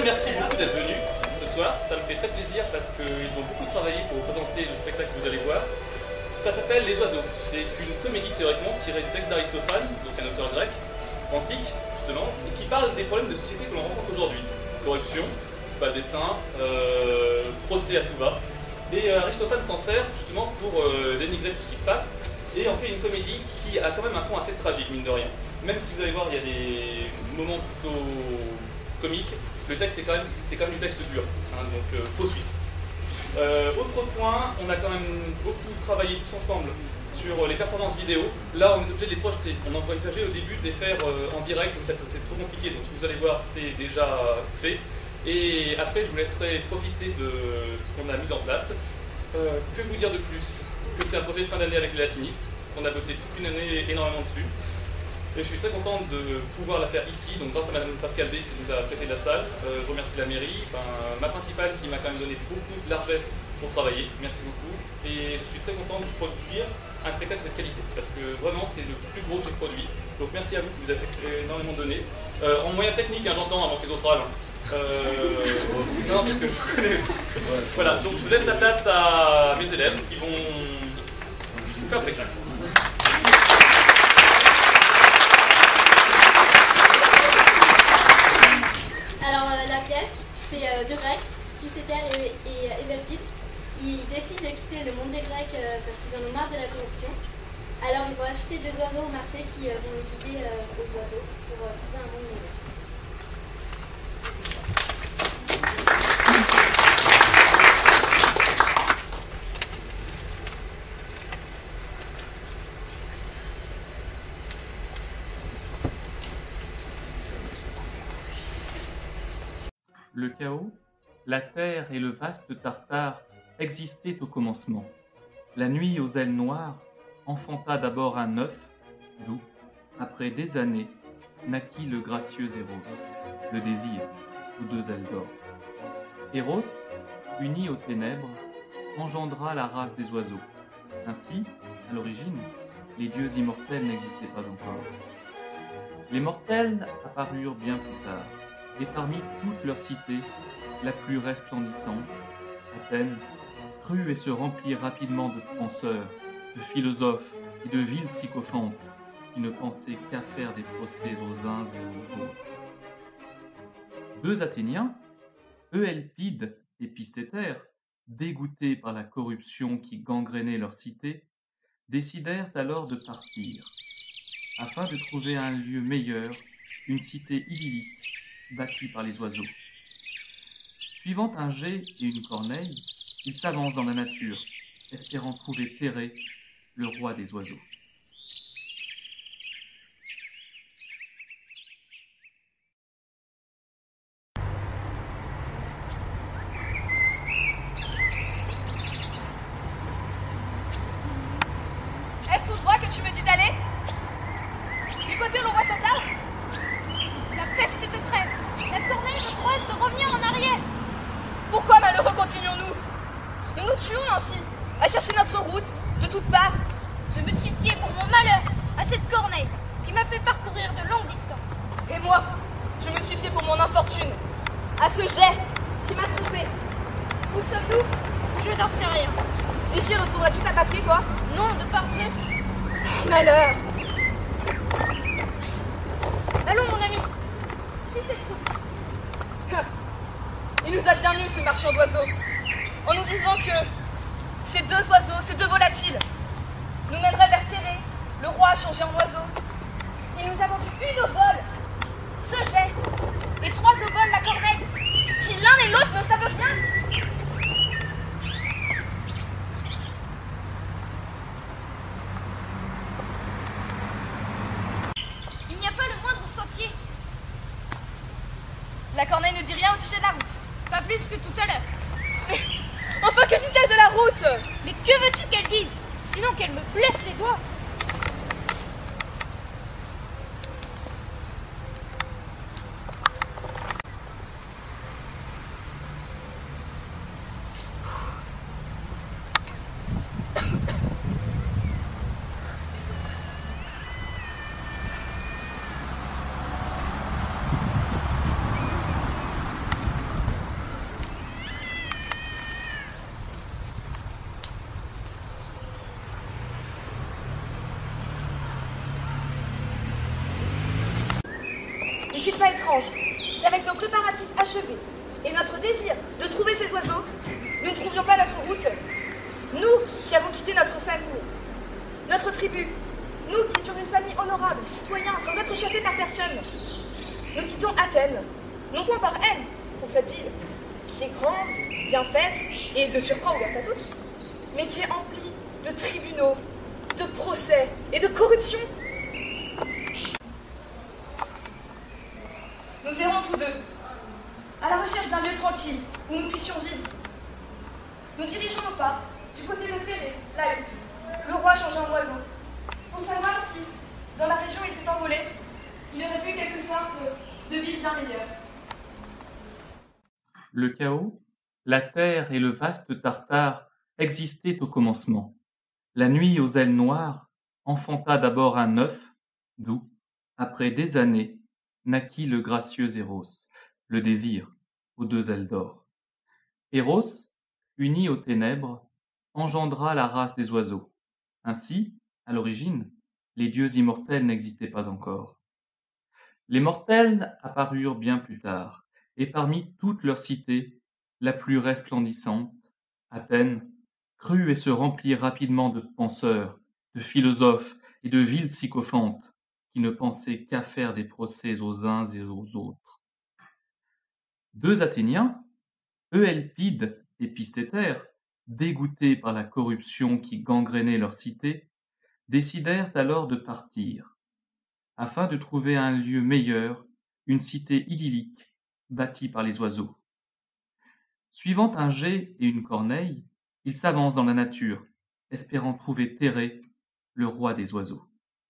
merci beaucoup d'être venus ce soir. Ça me fait très plaisir parce qu'ils ont beaucoup travaillé pour présenter le spectacle que vous allez voir. Ça s'appelle Les Oiseaux. C'est une comédie théoriquement tirée du texte d'Aristophane, donc un auteur grec, antique justement, et qui parle des problèmes de société que l'on rencontre aujourd'hui. Corruption, pas de dessin, procès à tout va. Et Aristophane s'en sert justement pour dénigrer tout ce qui se passe et en fait une comédie qui a quand même un fond assez tragique, mine de rien. Même si vous allez voir, il y a des moments plutôt comiques, le texte c'est quand même du texte dur, hein, donc faut suivre. Autre point, on a quand même beaucoup travaillé tous ensemble sur les performances vidéo. Là, on est obligé de les projeter. On envisageait au début de les faire en direct, mais c'est trop compliqué. Donc, ce que vous allez voir, c'est déjà fait. Et après, je vous laisserai profiter de ce qu'on a mis en place. Que vous dire de plus? Que c'est un projet de fin d'année avec les latinistes. On a bossé toute une année énormément dessus. Et je suis très content de pouvoir la faire ici, donc grâce à Madame Pascal B qui nous a prêté la salle. Je remercie la mairie, ma principale qui m'a quand même donné beaucoup de largesse pour travailler. Merci beaucoup. Et je suis très content de produire un spectacle de cette qualité, parce que vraiment c'est le plus gros que j'ai produit. Donc merci à vous qui vous avez énormément donné. En moyen technique, hein, j'entends, avant que les autres râlent. Non, parce que je vous connais aussi. Voilà, donc je vous laisse la place à mes élèves qui vont vous faire le spectacle. Alors la pièce, c'est deux Grecs, Cicéter et Évelpide. Ils décident de quitter le monde des Grecs parce qu'ils en ont marre de la corruption. Alors ils vont acheter deux oiseaux au marché qui vont les guider aux oiseaux pour trouver un monde meilleur. Le chaos, la terre et le vaste Tartare existaient au commencement. La nuit aux ailes noires enfanta d'abord un œuf, d'où, après des années, naquit le gracieux Eros, le désir, aux deux ailes d'or. Eros, uni aux ténèbres, engendra la race des oiseaux. Ainsi, à l'origine, les dieux immortels n'existaient pas encore. Les mortels apparurent bien plus tard. Et parmi toutes leurs cités, la plus resplendissante, Athènes, crut et se remplit rapidement de penseurs, de philosophes et de villes sycophantes qui ne pensaient qu'à faire des procès aux uns et aux autres. Deux Athéniens, Euelpide et Pistéter, dégoûtés par la corruption qui gangrénait leur cité, décidèrent alors de partir, afin de trouver un lieu meilleur, une cité idyllique, bâti par les oiseaux. Suivant un jet et une corneille, ils s'avancent dans la nature, espérant trouver Thérée, le roi des oiseaux. Est-ce tout droit que tu me dis d'aller? Du côté où l'on voit cet arbre? La peste te crève. La corneille me croise de revenir en arrière. Pourquoi, malheureux, continuons-nous? Nous nous tuons ainsi, à chercher notre route, de toutes parts. Je me suis fié pour mon malheur à cette corneille qui m'a fait parcourir de longues distances. Et moi, je me suis fié pour mon infortune, à ce jet qui m'a trompé. Où sommes-nous? Je n'en sais rien. D'ici retrouverais-tu ta patrie, toi? Non, de par Zeus. Malheur! Allons, mon ami. Suis cette route. Il nous a bien eu, ce marchand d'oiseaux, en nous disant que ces deux oiseaux, ces deux volatiles, nous mèneraient vers Thérée, le roi changé en oiseau. Il nous a vendu une obole, ce jet, et 3 oboles la corneille, qui l'un et l'autre ne savent rien. Il n'y a pas le moindre sentier. La corneille ne dit rien au sujet de la route. Pas plus que tout à l'heure. Mais enfin, que dit-elle de la route? Mais que veux-tu qu'elle dise? Sinon qu'elle me blesse les doigts. N'est-il pas étrange qu'avec nos préparatifs achevés et notre désir de trouver ces oiseaux, nous ne trouvions pas notre route? Nous qui avons quitté notre famille, notre tribu, nous qui étions une famille honorable, citoyens, sans être chassés par personne, nous quittons Athènes, non point par haine pour cette ville, qui est grande, bien faite et de surcroît ouverte à tous, mais qui est emplie de tribunaux, de procès et de corruption. Nous errons tous deux, à la recherche d'un lieu tranquille où nous puissions vivre. Nous dirigeons nos pas du côté de Thérée, là où le roi changeait en oiseau, pour savoir si, dans la région où il s'est envolé, il aurait vu quelque sorte de vie bien meilleure. Le chaos, la terre et le vaste Tartare existaient au commencement. La nuit aux ailes noires enfanta d'abord un œuf, d'où, après des années, naquit le gracieux Eros, le désir, aux deux ailes d'or. Eros, uni aux ténèbres, engendra la race des oiseaux. Ainsi, à l'origine, les dieux immortels n'existaient pas encore. Les mortels apparurent bien plus tard, et parmi toutes leurs cités, la plus resplendissante, Athènes, crut et se remplit rapidement de penseurs, de philosophes et de villes sycophantes, qui ne pensaient qu'à faire des procès aux uns et aux autres. Deux Athéniens, Euelpide et Pistéter, dégoûtés par la corruption qui gangrénait leur cité, décidèrent alors de partir, afin de trouver un lieu meilleur, une cité idyllique, bâtie par les oiseaux. Suivant un jet et une corneille, ils s'avancent dans la nature, espérant trouver Thérée, le roi des oiseaux.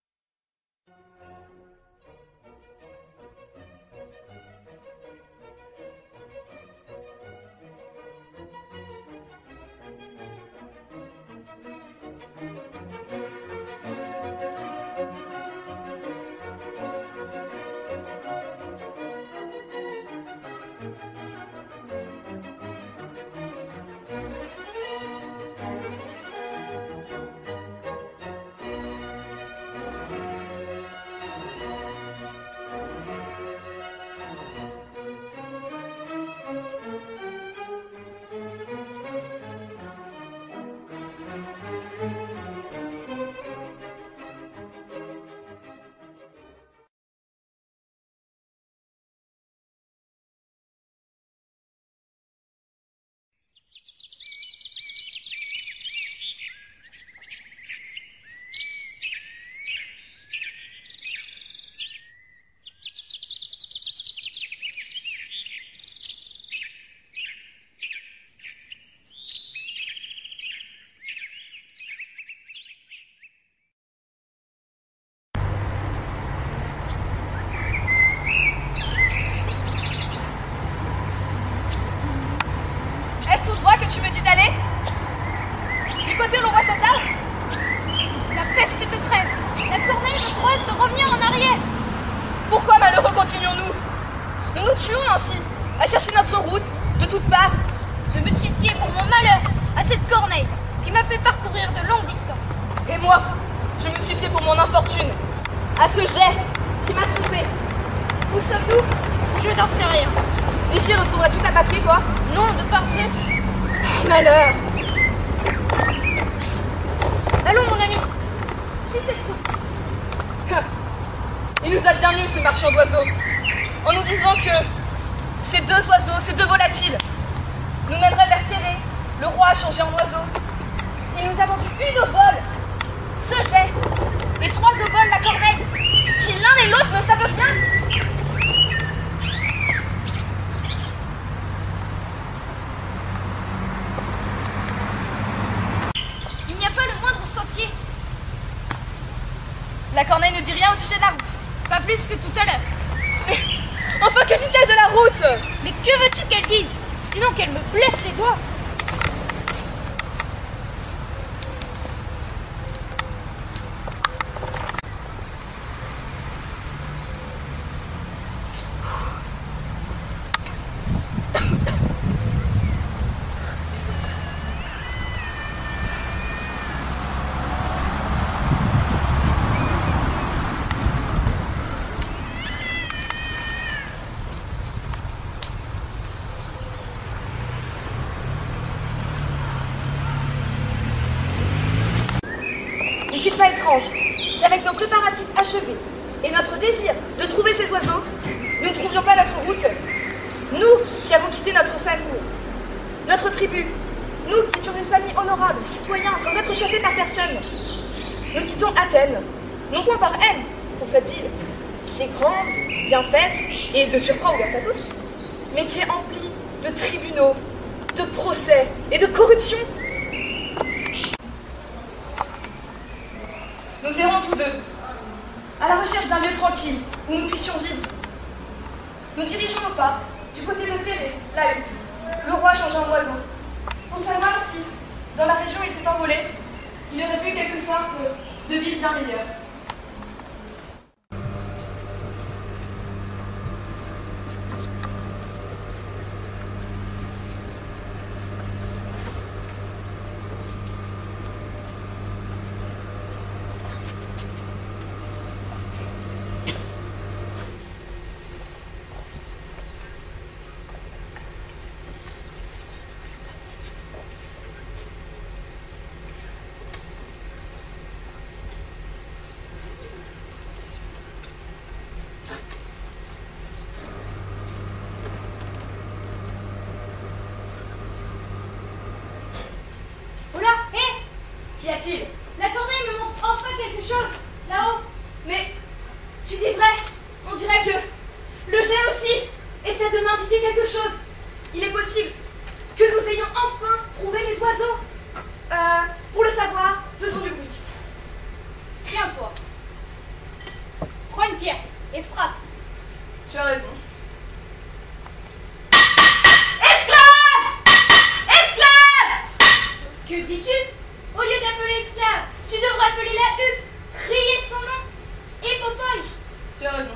Tu me dis d'aller? Du côté où l'on voit cet arbre? La peste te crève. La corneille me croise de revenir en arrière. Pourquoi, malheureux, continuons-nous? Nous nous tuons ainsi, à chercher notre route, de toutes parts. Je me suis fié pour mon malheur à cette corneille qui m'a fait parcourir de longues distances. Et moi, je me suis fié pour mon infortune à ce jet qui m'a trompé. Où sommes-nous? Je n'en sais rien. D'ici retrouverais-tu ta patrie, toi? Non, de partir. Malheur! Allons, mon ami. Suis cette route. Il nous a bien eu, ce marchand d'oiseaux, en nous disant que ces deux oiseaux, ces deux volatiles, nous mèneraient vers Thérée, le roi changé en oiseau. Il nous a vendu une obole, ce jet, et 3 oboles la corneille, qui l'un et l'autre ne savent rien. La corneille ne dit rien au sujet de la route. Pas plus que tout à l'heure. Mais enfin, que dit-elle de la route? Mais que veux-tu qu'elle dise? Sinon qu'elle me blesse les doigts. N'est-il pas étrange qu'avec nos préparatifs achevés et notre désir de trouver ces oiseaux, nous ne trouvions pas notre route? Nous qui avons quitté notre famille, notre tribu, nous qui étions une famille honorable, citoyens, sans être chassés par personne, nous quittons Athènes, non point par haine pour cette ville, qui est grande, bien faite et de surcroît ouverte à tous, mais qui est emplie de tribunaux, de procès et de corruption. Nous errons tous deux, à la recherche d'un lieu tranquille où nous puissions vivre. Nous dirigeons nos pas du côté de Thérée, là-haut, le roi change en oiseau, pour savoir si, dans la région où il s'est envolé, il aurait vu quelque sorte de vie bien meilleure. Qu'y a-t-il? La corneille me montre enfin quelque chose, là-haut. Mais tu dis vrai, on dirait que le jet aussi essaie de m'indiquer quelque chose. Il est possible que nous ayons enfin trouvé les oiseaux. Pour le savoir, faisons du bruit. Tiens-toi. Prends une pierre et frappe. Tu as raison. Esclave! Esclave! Que dis-tu? Au lieu d'appeler esclave, tu devrais appeler la huppe, crier son nom, Épopole. Tu as raison.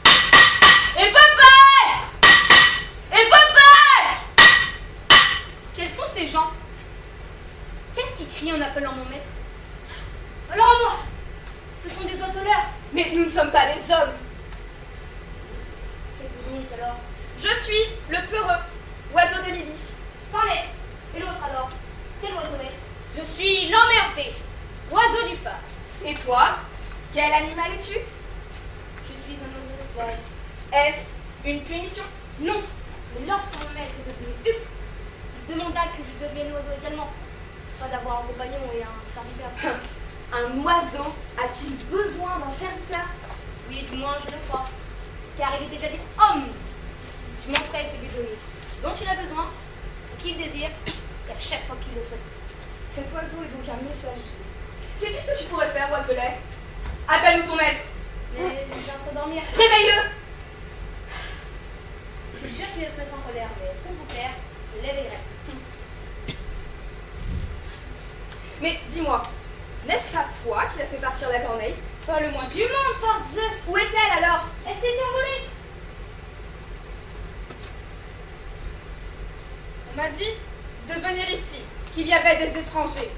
Épopole! Épopole! Quels sont ces gens? Qu'est-ce qu'ils crient en appelant mon maître? Alors à moi, ce sont des oiseleurs. Mais nous ne sommes pas des hommes. Qu'êtes-vous donc alors? Je suis le peureux, oiseau de Libye. Sans maître. Et l'autre alors? Quel oiseau est-ce? Je suis l'emmerdé, oiseau du phare. Et toi, quel animal es-tu? Je suis un oiseau esclave. Est-ce une punition? Non, mais lorsqu'on me maître est devenu huppe, il demanda que je devienne oiseau également. Pas d'avoir un compagnon et un serviteur. Un oiseau a-t-il besoin d'un serviteur? Oui, du moins je le crois. Car il est déjà dit homme. Je m'empresse de lui donner ce dont il a besoin, ce qu'il désire, et à chaque fois qu'il le souhaite. Cet oiseau est donc un messager. Sais-tu ce que tu pourrais faire, Oiselet? Appelle-nous ton maître. Mais il vient de s'endormir. Réveille-le! Je suis sûr qu'il va se mettre en colère, mais pour vous plaire, je l'éveillerai. Mais dis-moi, n'est-ce pas toi qui l'as fait partir la corneille? Pas le moins du monde, par Zeus. Où est-elle alors? Elle s'est envolée. On m'a dit de venir ici, qu'il y avait des étrangers.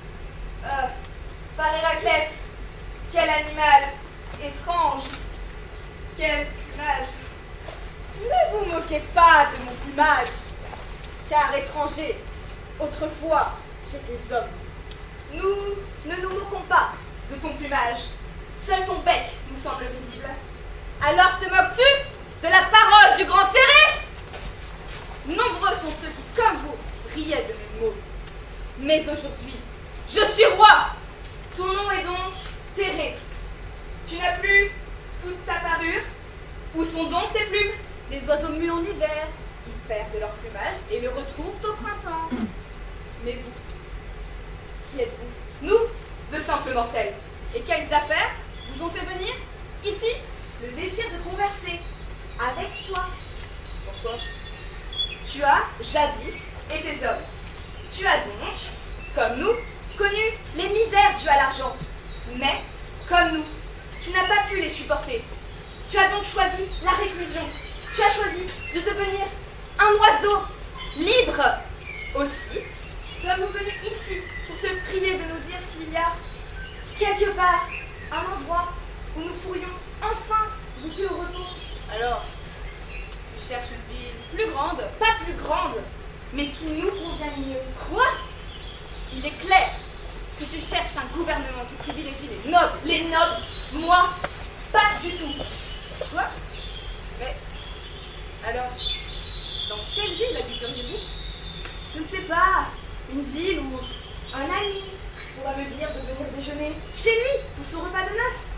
Par Héraclès, quel animal étrange, quel plumage. Ne vous moquez pas de mon plumage, car étranger, autrefois, j'étais homme. Nous ne nous moquons pas de ton plumage, seul ton bec nous semble visible. Alors te moques-tu de la parole du grand Thérée? Nombreux sont ceux qui, comme vous, riaient de mes mots. Mais aujourd'hui, je suis roi. Ton nom est donc Thérée. Tu n'as plus toute ta parure. Où sont donc tes plumes? Les oiseaux muent en hiver. Ils perdent leur plumage et le retrouvent au printemps. Mais vous, qui êtes-vous? Nous, de simples mortels. Et quelles affaires vous ont fait venir ici? Le désir de converser avec toi. Pourquoi? Tu as jadis été homme. Tu as donc, comme nous, connu les misères dues à l'argent. Mais, comme nous, tu n'as pas pu les supporter. Tu as donc choisi la réclusion. Tu as choisi de devenir un oiseau libre. Aussi, sommes-nous venus ici pour te prier de nous dire s'il y a quelque part un endroit où nous pourrions enfin goûter au repos. Alors, tu cherches une ville plus grande, pas plus grande, mais qui nous convient mieux. Quoi? Il est clair que tu cherches un gouvernement qui privilégie les nobles. Les nobles? Moi, pas du tout. Quoi? Mais, alors, dans quelle ville habiteriez-vous? Je ne sais pas, une ville où un ami pourra me dire de venir déjeuner chez lui pour son repas de noces.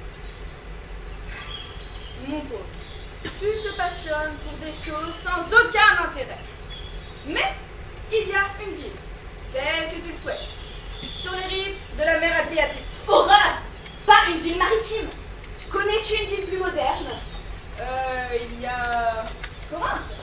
Mon pauvre, tu te passionnes pour des choses sans aucun intérêt. Mais il y a une ville, telle que tu le souhaites, sur les rives de la mer Adriatique. Horreur! Pas une ville maritime. Connais-tu une ville plus moderne? Il y a... Corinthe.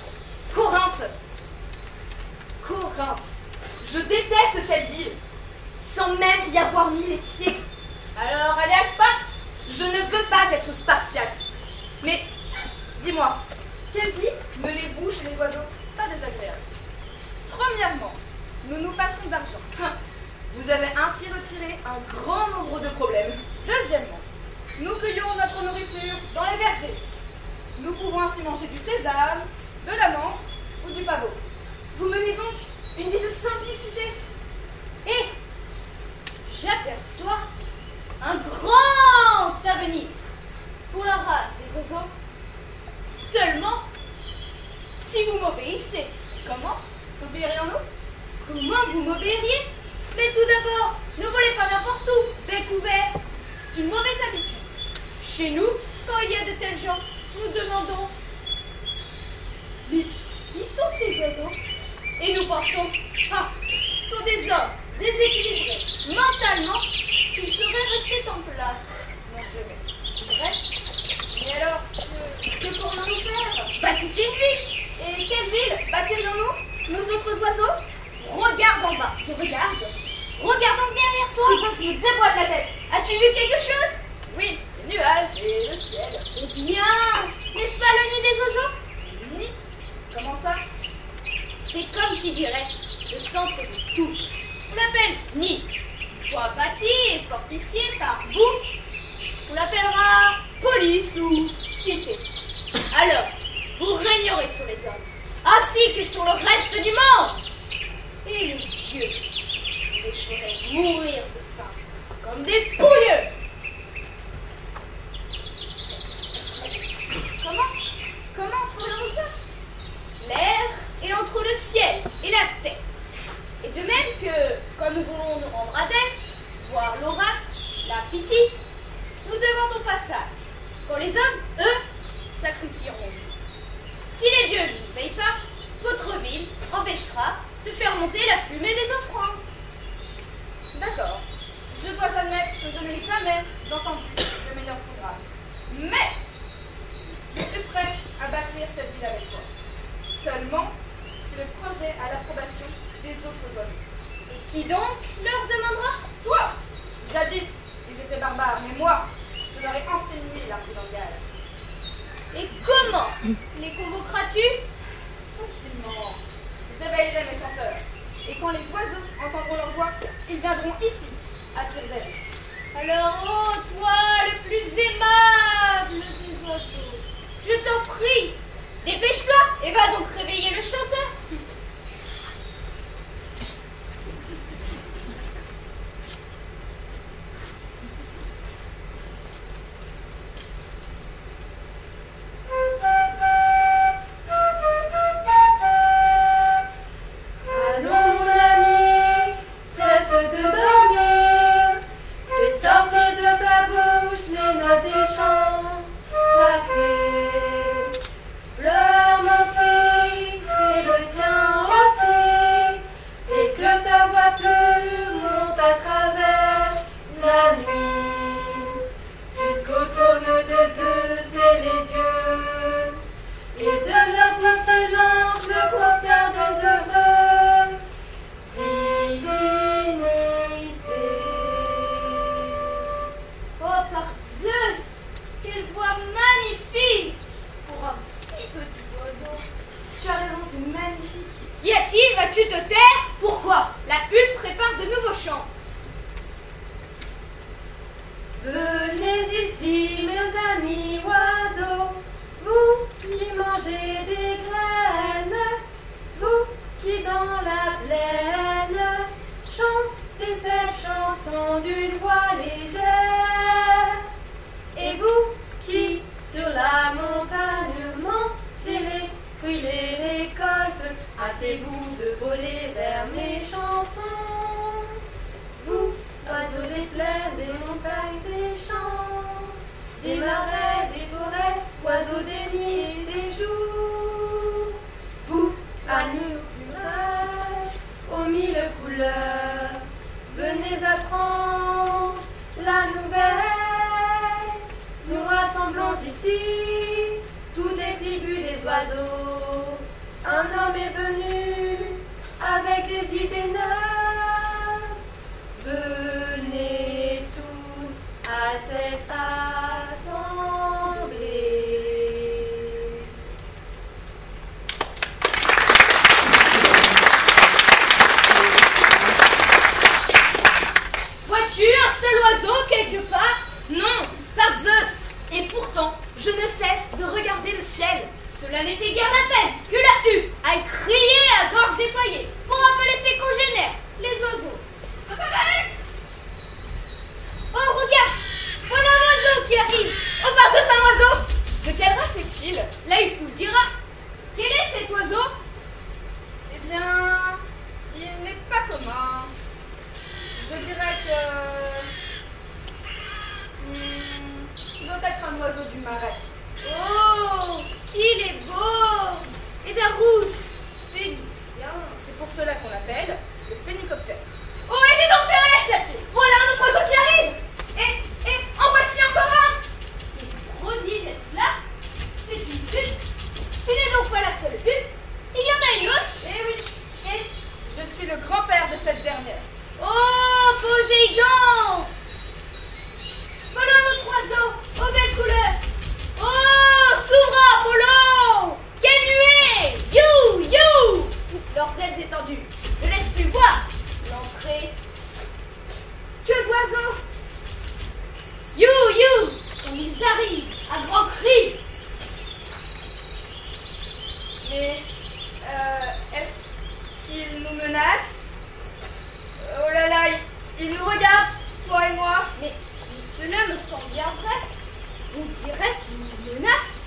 Corinthe. Je déteste cette ville, sans même y avoir mis les pieds. Alors, allez à Sparte. Je ne veux pas être spartiate. Mais, dis-moi, quelle vie menez-vous chez les oiseaux? Pas désagréable. Premièrement, nous nous passons d'argent. Vous avez ainsi retiré un grand nombre de problèmes. Deuxièmement, nous cueillons notre nourriture dans les vergers. Nous pouvons ainsi manger du sésame, de la menthe ou du pavot. Vous menez donc une vie de simplicité. Et j'aperçois un grand avenir pour la race des oiseaux. Seulement, si vous m'obéissez. Comment? T'obéirions-nous? Comment vous m'obéiriez? Mais tout d'abord, ne volez pas n'importe où, découvert. C'est une mauvaise habitude. Chez nous, quand il y a de tels gens, nous demandons mais qui sont ces oiseaux? Et nous pensons, ah, ce sont des hommes déséquilibrés mentalement, ils seraient restés en place. Mon Dieu, mais vrai? Mais alors, que pourrions-nous faire? Bâtissez une ville. Et quelle ville bâtirions-nous, nos autres oiseaux? Regarde en bas. Je regarde. Regarde donc derrière toi. Tu vois que je me déboîte la tête. As-tu vu quelque chose? Oui, les nuages et le ciel. Eh bien, n'est-ce pas le nid des oiseaux? Le nid? Comment ça? C'est comme qui dirait le centre de tout. On l'appelle nid. Une fois bâti et fortifié par vous, on l'appellera police ou cité. Alors, vous régnerez sur les hommes, ainsi que sur le reste du monde. Et les dieux les feraient mourir de faim, comme des pouilleux. Comment ferons-nous ça? L'air est entre le ciel et la terre. Et de même que, quand nous voulons nous rendre à Delphes, voir l'oracle, la Pythie, nous demandons passage. Quand les hommes, eux, sacrifieront. Si les dieux ne nous payent pas, votre ville empêchera de faire monter la fumée des offrandes. D'accord. Je dois admettre que je n'ai jamais entendu de meilleur programme. Mais, je suis prêt à bâtir cette ville avec toi. Seulement, si le projet a l'approbation des autres hommes. Et qui donc leur demandera? Toi! Jadis, ils étaient barbares, mais moi, je leur ai enseigné l'art du langage. Et comment les convoqueras-tu? Facilement. J'éveillerai mes chanteurs. Et quand les oiseaux entendront leur voix, ils viendront ici, à Tire-d'Aile. Alors, ô toi, le plus aimable des oiseaux, je t'en prie, dépêche-toi et va donc réveiller le chanteur. Qu'y a-t-il? Vas-tu te taire? Pourquoi? La hutte prépare de nouveaux chants. Venez ici, mes amis oiseaux, vous qui mangez des graines, vous qui dans la plaine chantez cette chanson. hâtez-vous de voler vers mes chansons. Vous, oiseaux des plaines, des montagnes, des champs, des marais, des forêts, oiseaux des nuits et des jours. Vous, agneaux nuages, aux mille couleurs, venez apprendre la nouvelle. Nous rassemblons ici toutes les tribus des oiseaux. Un homme est venu avec des idées neuves. Venez tous à cette assemblée. Vois-tu un seul oiseau quelque part? Non, par Zeus. Et pourtant, je ne cesse de regarder le ciel. Cela n'était guère la peine que la hue aille crier à gorge déployée pour appeler ses congénères, les oiseaux. Oh, regarde! Voilà un oiseau qui arrive! Oh, par Zeus, un oiseau! De quelle race est-il? La hue nous le dira. Quel est cet oiseau? Eh bien, il n'est pas commun. Je dirais que... il doit être un oiseau du marais. Oh, qu'il est beau! Et d'un rouge félicien. C'est pour cela qu'on l'appelle le phénicoptère. Oh, il est enterré! Voilà un autre oiseau qui arrive! Et en voici encore un! Prodige cela? C'est une pute. Tu n'es donc pas la seule pute. Il y en a une autre. Eh oui, et je suis le grand-père de cette dernière. Oh, Poséidon! Voilà un autre oiseau, aux belles couleurs. Oh, souverain Apollon! Quelle nuée! You, you! Leurs ailes étendues ne laissent plus voir l'entrée. Que d'oiseaux! You, you! Comme ils arrivent à grands cris. Mais, est-ce qu'ils nous menacent? Oh là là, ils nous regardent, toi et moi. Mais cela me semble bien vrai. On dirait qu'ils nous menacent.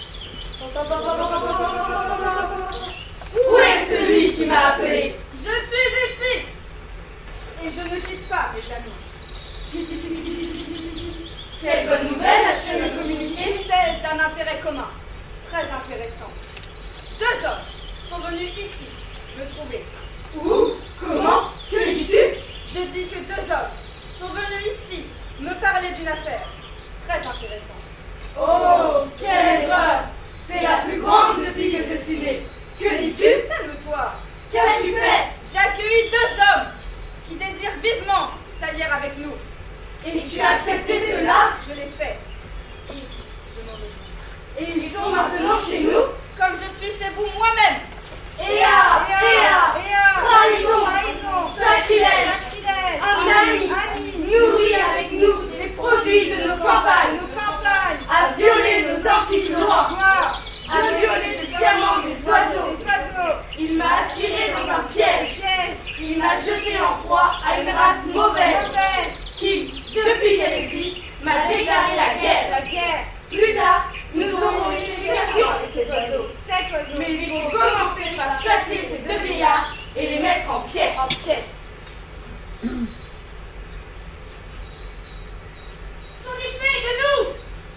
Où est celui qui m'a appelé? Je suis ici! Et je ne quitte pas, mes amis. Quelle bonne nouvelle as-tu à me communiquer? Celle d'un intérêt commun, très intéressant. 2 hommes sont venus ici me trouver. Où? Comment? Que dis-tu? Je dis que 2 hommes sont venus ici me parler d'une affaire très intéressante. Oh, quelle erreur! C'est la plus grande depuis que je suis née. Que dis-tu? Calme-toi. Qu'as-tu fait? J'ai accueilli 2 hommes qui désirent vivement s'allier avec nous. Et tu as accepté cela? Je l'ai fait. Et je m'en réjouis. Et ils sont maintenant chez nous? Comme je suis chez vous moi-même. Trahison! Sacrilège! Un ami, nourri avec nous les produits de nos campagnes, a violé nos antiques lois, a violé le serment des oiseaux. Il m'a attiré dans un piège. Il m'a jeté en proie à une race mauvaise qui, depuis qu'elle existe, m'a déclaré la guerre. Plus tard, nous aurons une explication avec cet oiseau. Mais il faut commencer par châtier ces 2 vieillards et les mettre en pièces. C'en est fait de nous!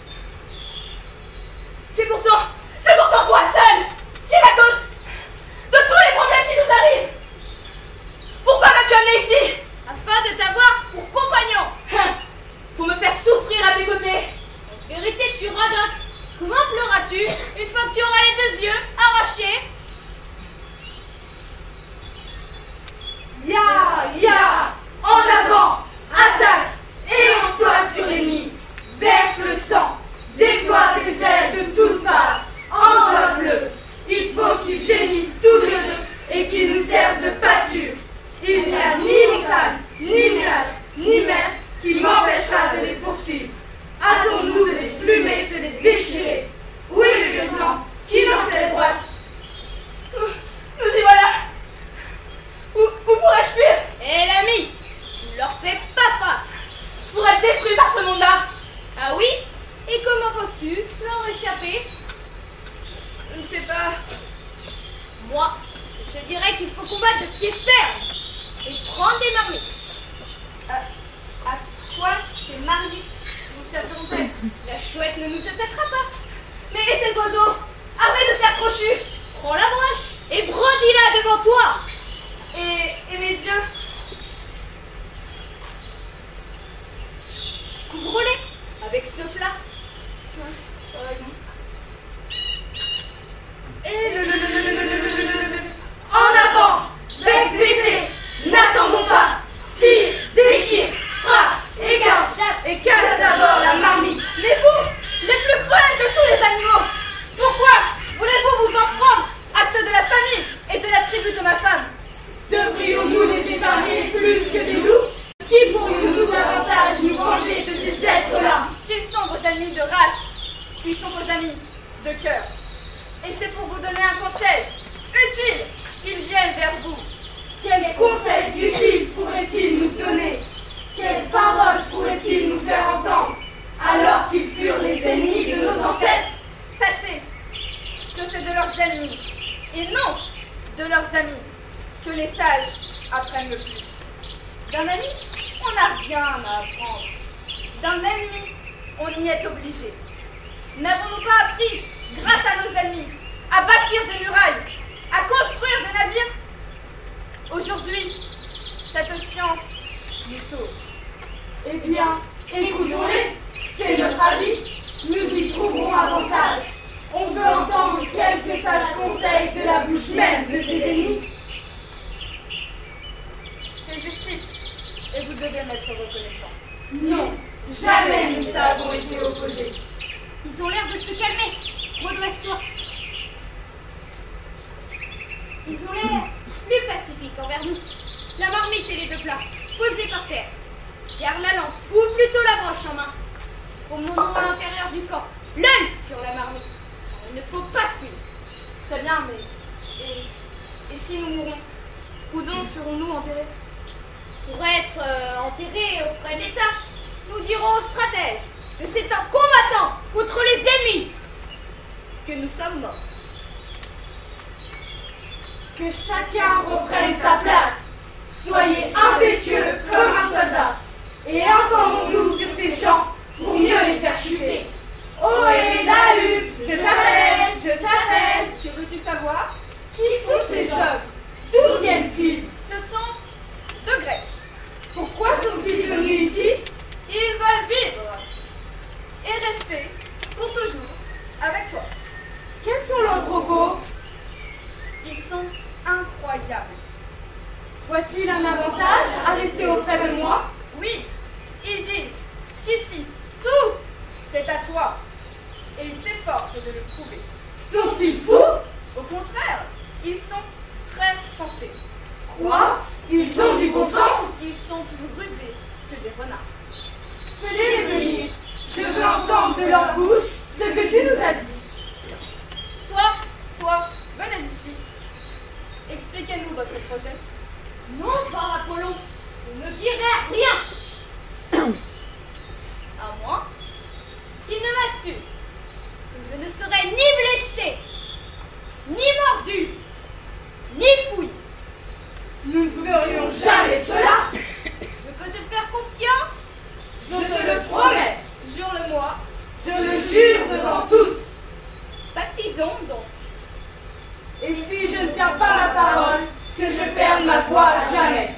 C'est pourtant toi seul qui est la cause de tous les problèmes qui nous arrivent. Pourquoi m'as-tu amené ici? Afin de t'avoir pour compagnon. Pour me faire souffrir à tes côtés. En vérité, tu radotes. Comment pleuras-tu une fois que tu auras les 2 yeux arrachés? Ya! En avant! Attaque! Élance-toi sur l'ennemi! Verse le sang! Déploie tes ailes de toutes parts! Enveloppe-le! Il faut qu'ils gémissent tous les deux et qu'ils nous servent de pâture! Il n'y a ni montagne, ni nuage, ni mer qui m'empêchera de les poursuivre! Hâtons-nous de les plumer, de les déchirer! Où est le lieutenant qui lance les boîtes? Nous y voilà. Où pourrais-je fuir? Eh l'ami, ne leur fais pas face. Pour être détruit par ce monde-là. Ah oui? Et comment penses-tu leur échapper? Je ne sais pas. Moi, Je te dirais qu'il faut combattre de pied ferme et prendre des marmites. À quoi ces marmites nous serviront-elles? La chouette ne nous attaquera pas. Mais ces oiseaux, armés de serres crochues, Prends la broche et brandis-la devant toi. et mes yeux, Couvre-les avec ce plat. t'as raison. En avant, bec baissé, n'attendons pas. Tire, déchire, frappe, égare, et casse d'abord la marmite. Mais vous, les plus cruels de tous les animaux, pourquoi voulez-vous vous en prendre à ceux de la famille et de la tribu de ma femme? Devrions-nous les épargner plus que des loups? Qui pourrions-nous davantage nous venger de ces êtres-là? S'ils sont vos amis de race, ils sont vos amis de cœur. Et c'est pour vous donner un conseil utile qu'ils viennent vers vous. Quels conseils utiles pourraient-ils nous donner? Quelles paroles pourraient-ils nous faire entendre alors qu'ils furent les ennemis de nos ancêtres? Sachez que c'est de leurs ennemis, et non de leurs amis, que les sages apprennent le plus. D'un ami, on n'a rien à apprendre. D'un ennemi, on y est obligé. N'avons-nous pas appris, grâce à nos ennemis, à bâtir des murailles, à construire des navires? Aujourd'hui, cette science nous sauve. Eh bien, écoutons-les, c'est notre avis, nous y trouverons avantage. On peut entendre quelques sages conseils de la bouche même de ses ennemis. C'est justice, et vous devez m'être reconnaissant. Non, jamais nous t'avons été opposés. Ils ont l'air de se calmer. Redresse-toi. Ils ont l'air plus pacifiques envers nous. La marmite et les deux plats, posés par terre. Garde la lance, ou plutôt la broche en main. Promenons-nous à l'intérieur du camp, l'œil sur la marmite. Car il ne faut pas fuir. Très bien, mais... Et si nous mourons, où donc serons-nous enterrés? Pour être enterrés auprès de l'État, nous dirons aux stratèges que c'est en combattant contre les ennemis que nous sommes morts. Que chacun reprenne sa place. Soyez impétueux comme un soldat. Et informons-nous sur ces champs pour mieux les faire chuter. Ohé, la lutte, je t'appelle, je t'appelle. Que veux-tu savoir? Qui sont ces hommes? D'où viennent-ils? Ce sont deux Grecs. Pourquoi sont-ils venus ici? Ils veulent vivre et rester pour toujours avec toi. Quels sont leurs propos? Ils sont incroyables. Voit-il un avantage à rester auprès de moi? Oui, ils disent qu'ici, tout est à toi. Et ils s'efforcent de le prouver. Sont-ils fous? Au contraire, ils sont très sensés. Quoi? Ils ont du bon sens? Ils sont plus rusés que des renards. Fais-les venir. Je veux entendre de leur bouche ce que tu nous as dit. Toi, venez ici. Expliquez-nous votre projet. Non, par Apollon, vous ne direz rien. À moi, qu'il ne m'assure que je ne serai ni blessé, ni mordu, ni fouillé. Nous ne ferions jamais cela. Je peux te faire confiance? Je te le promets. Jure-le-moi. Je le jure devant tous. Baptisons donc. Et si je ne tiens pas ma parole, que je perde ma foi à jamais.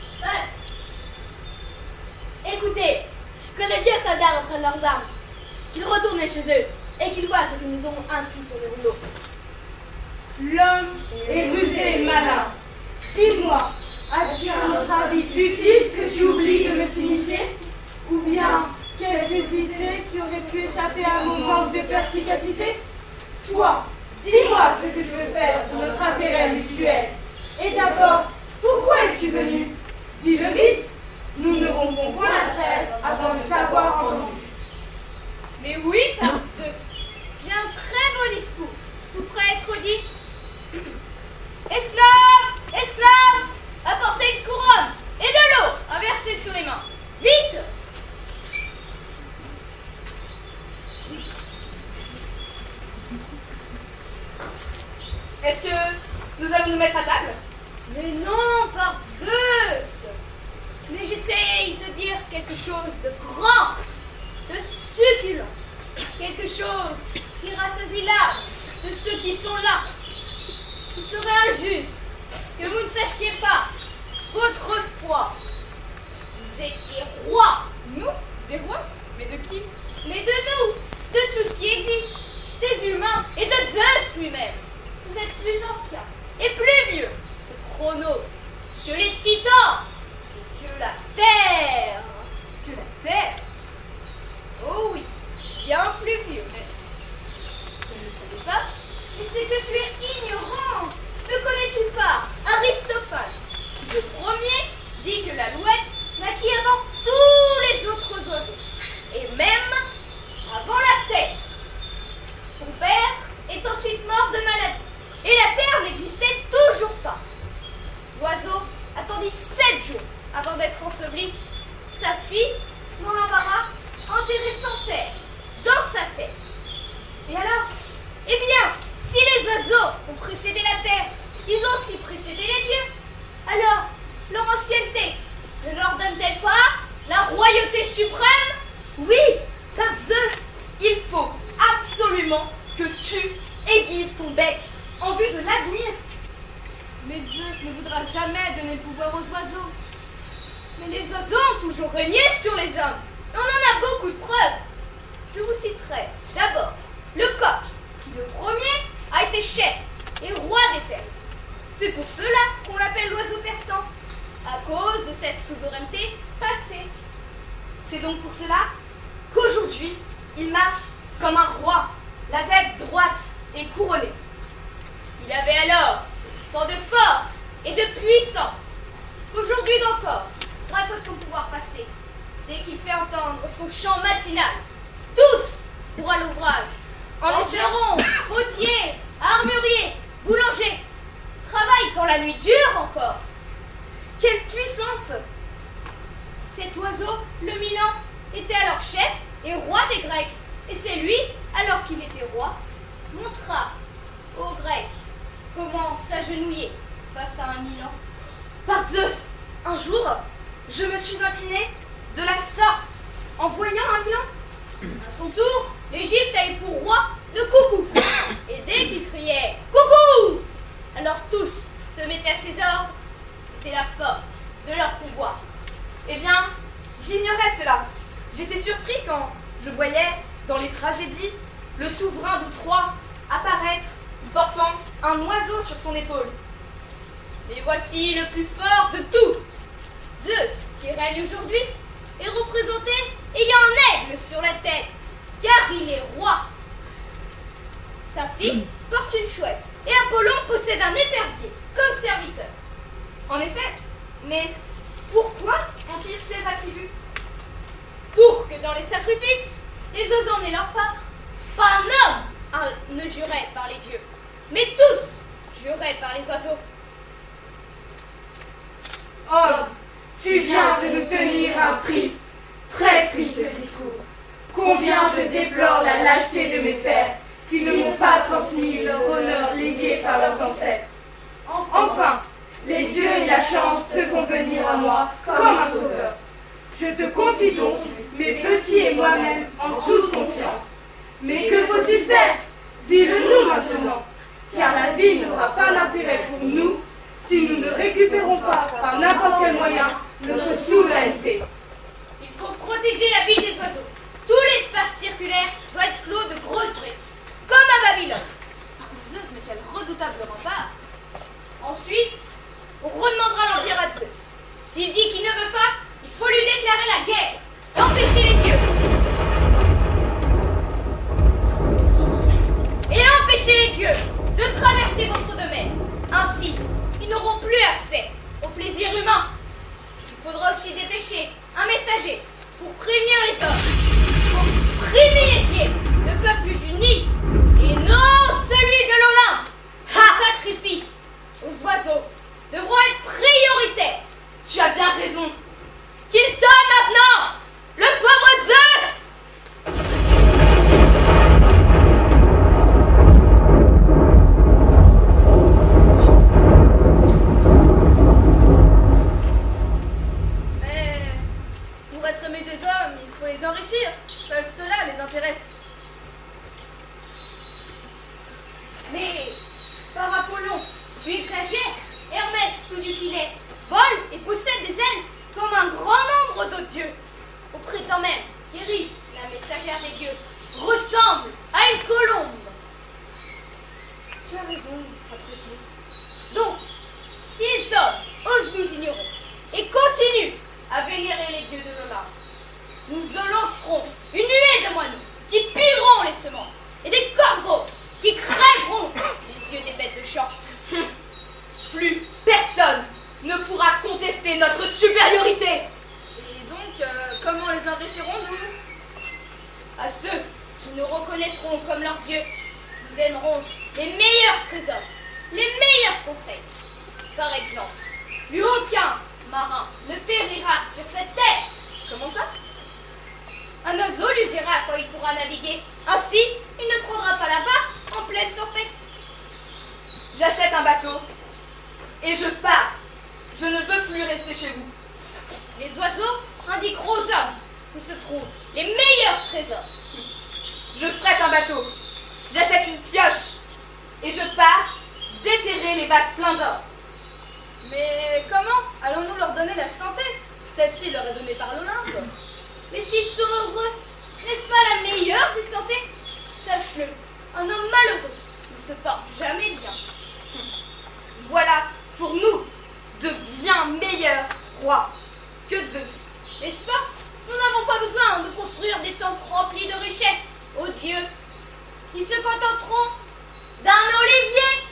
Écoutez, que les vieux soldats reprennent leurs armes, qu'ils retournent chez eux et qu'ils voient ce que nous avons inscrit sur le rouleau. L'homme est rusé et malin. Dis-moi, as-tu un autre avis utile que tu oublies de me signifier? Ou bien quelques idées qui auraient pu échapper à mon manque de perspicacité? Toi, dis-moi ce que tu veux faire pour notre intérêt mutuel. Et d'abord, pourquoi es-tu venu? Dis-le vite. Nous ne rompons point la trêve avant de t'avoir entendu. Mais oui, par Zeus, j'ai un très beau discours, tout prêt à être dit. Esclaves, esclaves, apportez une couronne et de l'eau à verser sur les mains. Vite! Est-ce que nous avons nous mettre à table? Mais non, par Zeus! Mais j'essaye de dire quelque chose de grand, de succulent, quelque chose qui rassasie l'âme de ceux qui sont là. Il serait injuste que vous ne sachiez pas qu'autrefois, vous étiez roi. Nous? Des rois? Mais de qui? Mais de nous, de tout ce qui existe, des humains et de Zeus lui-même. Vous êtes plus anciens et plus vieux que Chronos, que les titans, et que la terre. Que la terre? Oh oui, bien plus vieux. Je ne savais pas, mais c'est que tu es ignorant. Ne connais-tu pas Aristophane, qui le premier dit que l'alouette naquit avant tous les autres oiseaux, et même avant la terre. Son père est ensuite mort de maladie, et la terre n'existait toujours pas. L'oiseau attendit 7 jours avant d'être enseveli. Sa fille, dans l'embarras, enterrait son père dans sa terre. Et alors? Eh bien, si les oiseaux ont précédé la terre, ils ont aussi précédé les dieux. Alors, leur ancienneté ne leur donne-t-elle pas la royauté suprême? Oui, par Zeus, il faut absolument que tu aiguises ton bec en vue de l'avenir. Mais Zeus ne voudra jamais donner le pouvoir aux oiseaux. Mais les oiseaux ont toujours régné sur les hommes. Et on en a beaucoup de preuves. Je vous citerai d'abord le coq, qui le premier a été chef et roi des Perses. C'est pour cela qu'on l'appelle l'oiseau persan, à cause de cette souveraineté passée. C'est donc pour cela qu'aujourd'hui, il marche comme un roi, la tête droite et couronnée. Il avait alors tant de force et de puissance qu'aujourd'hui encore, grâce à son pouvoir passé, dès qu'il fait entendre son chant matinal, tous pour à l'ouvrage. Forgerons, potiers, armuriers, boulangers, travaillent quand la nuit dure encore. Quelle puissance! Cet oiseau, le Milan, était alors chef et roi des Grecs. Et c'est lui, alors qu'il était roi, montra aux Grecs comment s'agenouiller face à un Milan. Par Zeus, un jour, je me suis inclinée de la sorte en voyant un Milan. À son tour, l'Égypte a eu pour roi le coucou. Et dès qu'il criait « Coucou !», alors tous se mettaient à ses ordres. C'était la force de leur pouvoir. Eh bien, j'ignorais cela. J'étais surpris quand je voyais, dans les tragédies, le souverain de Troie apparaître portant un oiseau sur son épaule. Mais voici le plus fort de tout. Zeus, qui règne aujourd'hui, est représenté ayant un aigle sur la tête, car il est roi. Sa fille porte une chouette, et Apollon possède un épervier comme serviteur. En effet, mais pourquoi ont-ils ces attributs? Pour que dans les sacrifices, les oiseaux en aient leur part. Pas un homme ne jurait par les dieux, mais tous juraient par les oiseaux. Homme, tu viens de nous tenir un triste, très triste discours. Combien je déplore la lâcheté de mes pères qui ne m'ont pas transmis leur honneur légué par leurs ancêtres. Enfin, les dieux et la chance te font venir à moi comme un sauveur. Je te confie donc mes petits et moi-même en toute confiance. Mais que faut-il faire? Dis-le-nous maintenant, car la vie n'aura pas d'intérêt pour nous si nous ne récupérons pas par n'importe quel moyen notre souveraineté. Il faut protéger la ville des oiseaux. Tout l'espace circulaire doit être clos de grosses briques, comme à Babylone. Zeus, mais quel redoutable rempart. Ensuite, on redemandera l'empire à Zeus. S'il dit qu'il ne veut pas, il faut lui déclarer la guerre et empêcher les dieux. Et empêcher les dieux de traverser votre domaine. Ainsi, ils n'auront plus accès au plaisir humain. Il faudra aussi dépêcher un messager pour prévenir les hommes. Pour privilégier le peuple du Nil et non celui de l'Olympe. Les sacrifices aux oiseaux devront être prioritaires. Tu as bien raison. Qu'il tombe maintenant, le pauvre Zeus! nombre d'autres dieux, on prétend même qu'Iris, la messagère des dieux, ressemble à une colombe. Tu as raison, après tout. Donc, si les hommes osent nous ignorer et continuent à vénérer les dieux de l'Olympe, nous lancerons une nuée de moineaux qui pilleront les semences et des corbeaux qui crèveront les yeux des bêtes de champ. Plus personne ne pourra contester notre supériorité. Et donc, comment les enrichirons-nous? À ceux qui nous reconnaîtront comme leurs dieux, nous donnerons les meilleurs trésors, les meilleurs conseils. Par exemple, plus aucun marin ne périra sur cette terre. Comment ça? Un oiseau lui dira à quoi il pourra naviguer. Ainsi, il ne prendra pas la barre en pleine tempête. J'achète un bateau et je pars. Je ne veux plus rester chez vous. Les oiseaux indiqueront aux hommes où se trouvent les meilleurs trésors. Je frette un bateau. J'achète une pioche et je pars déterrer les vases pleins d'or. Mais comment allons-nous leur donner la santé? Celle-ci leur est donnée par l'Olympe. Mais s'ils sont heureux, n'est-ce pas la meilleure des santés? Sache-le, un homme malheureux ne se porte jamais bien. Voilà pour nous de bien meilleurs rois que Zeus. N'est-ce pas? Nous n'avons pas besoin de construire des temples remplis de richesses aux dieux. Ils se contenteront d'un olivier.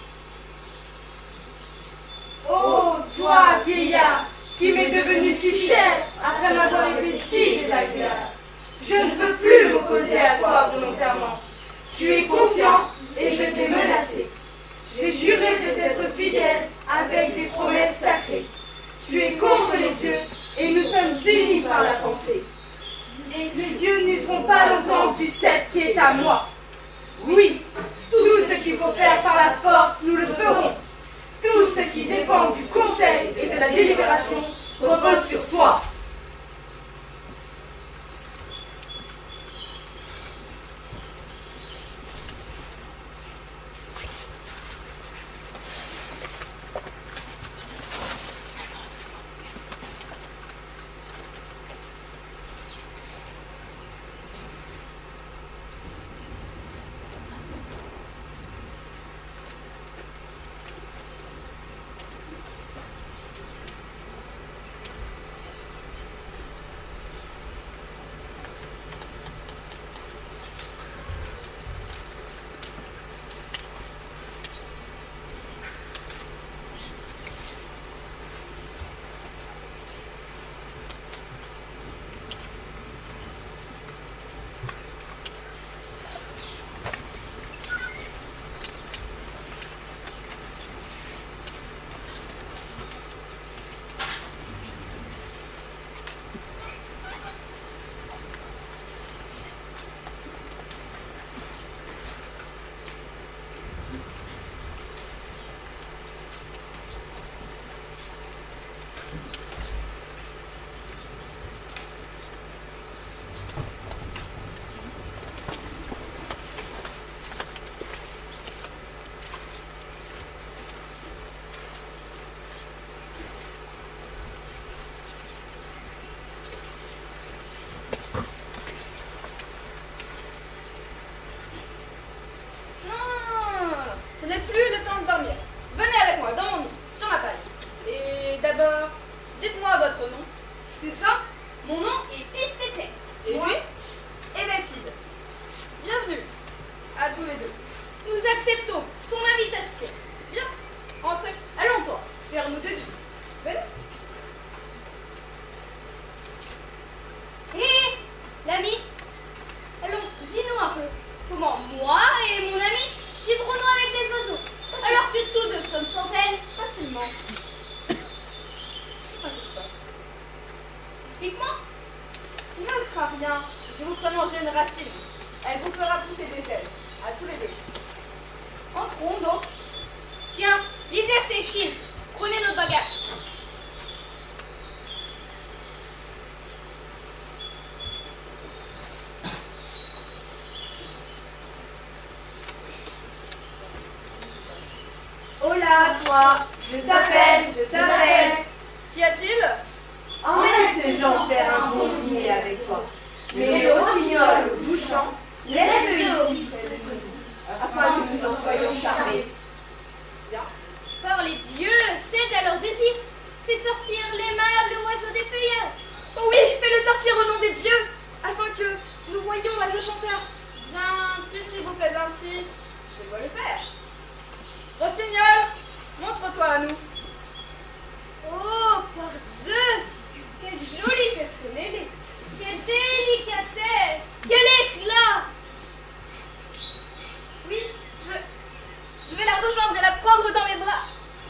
Oh, toi, vieillard, qui m'est devenu si cher après m'avoir été si désagréable. Je ne peux plus m'opposer à toi volontairement. Tu es confiant et je t'ai menacé. J'ai juré de t'être fidèle avec des promesses sacrées. Tu es contre les dieux et nous sommes unis par la pensée. Les dieux n'useront pas longtemps du sceptre qui est à moi. Oui, tout ce qu'il faut faire par la force, nous le ferons. Tout ce qui dépend du conseil et de la délibération repose sur toi. Ce n'est plus le temps de dormir. Venez avec moi dans mon lit, sur ma paille. Et d'abord, dites-moi votre nom. C'est ça? Mon nom est Pistété. Et moi, Évelpide. Bienvenue à tous les deux. Nous acceptons ton invitation. Bien, entrez. Allons toi, sers-nous de guide. Venez. Hé, l'ami, allons, dis-nous un peu, comment moi et mon ami vivrons-nous avec des oiseaux, alors que tous deux sommes sans ailes? Facilement. Explique-moi. Ne crains rien, je vous ferai manger une racine. Elle vous fera pousser des ailes, à tous les deux. Entrons donc. Tiens, lisez ces chiffres, prenez notre bagage. Oh là, toi, je t'appelle. Qu'y a-t-il? emmène ces gens faire un bon dîner avec toi. Mais le rossignol au bouchant, laisse-le ici près de nous, afin que nous en soyons charmés. Par les dieux, cède à leurs désirs. Fais sortir l'aimable oiseau des feuillards. Oh oui, fais-le sortir au nom des dieux, afin que nous voyions l'oiseau chanteur. Bien, puisqu'il vous plaît ainsi, je dois le faire. Rossignol, montre-toi à nous. Oh, par Zeus, quelle jolie personne elle est. Quelle délicatesse, quel éclat. Oui, je vais la rejoindre et la prendre dans mes bras.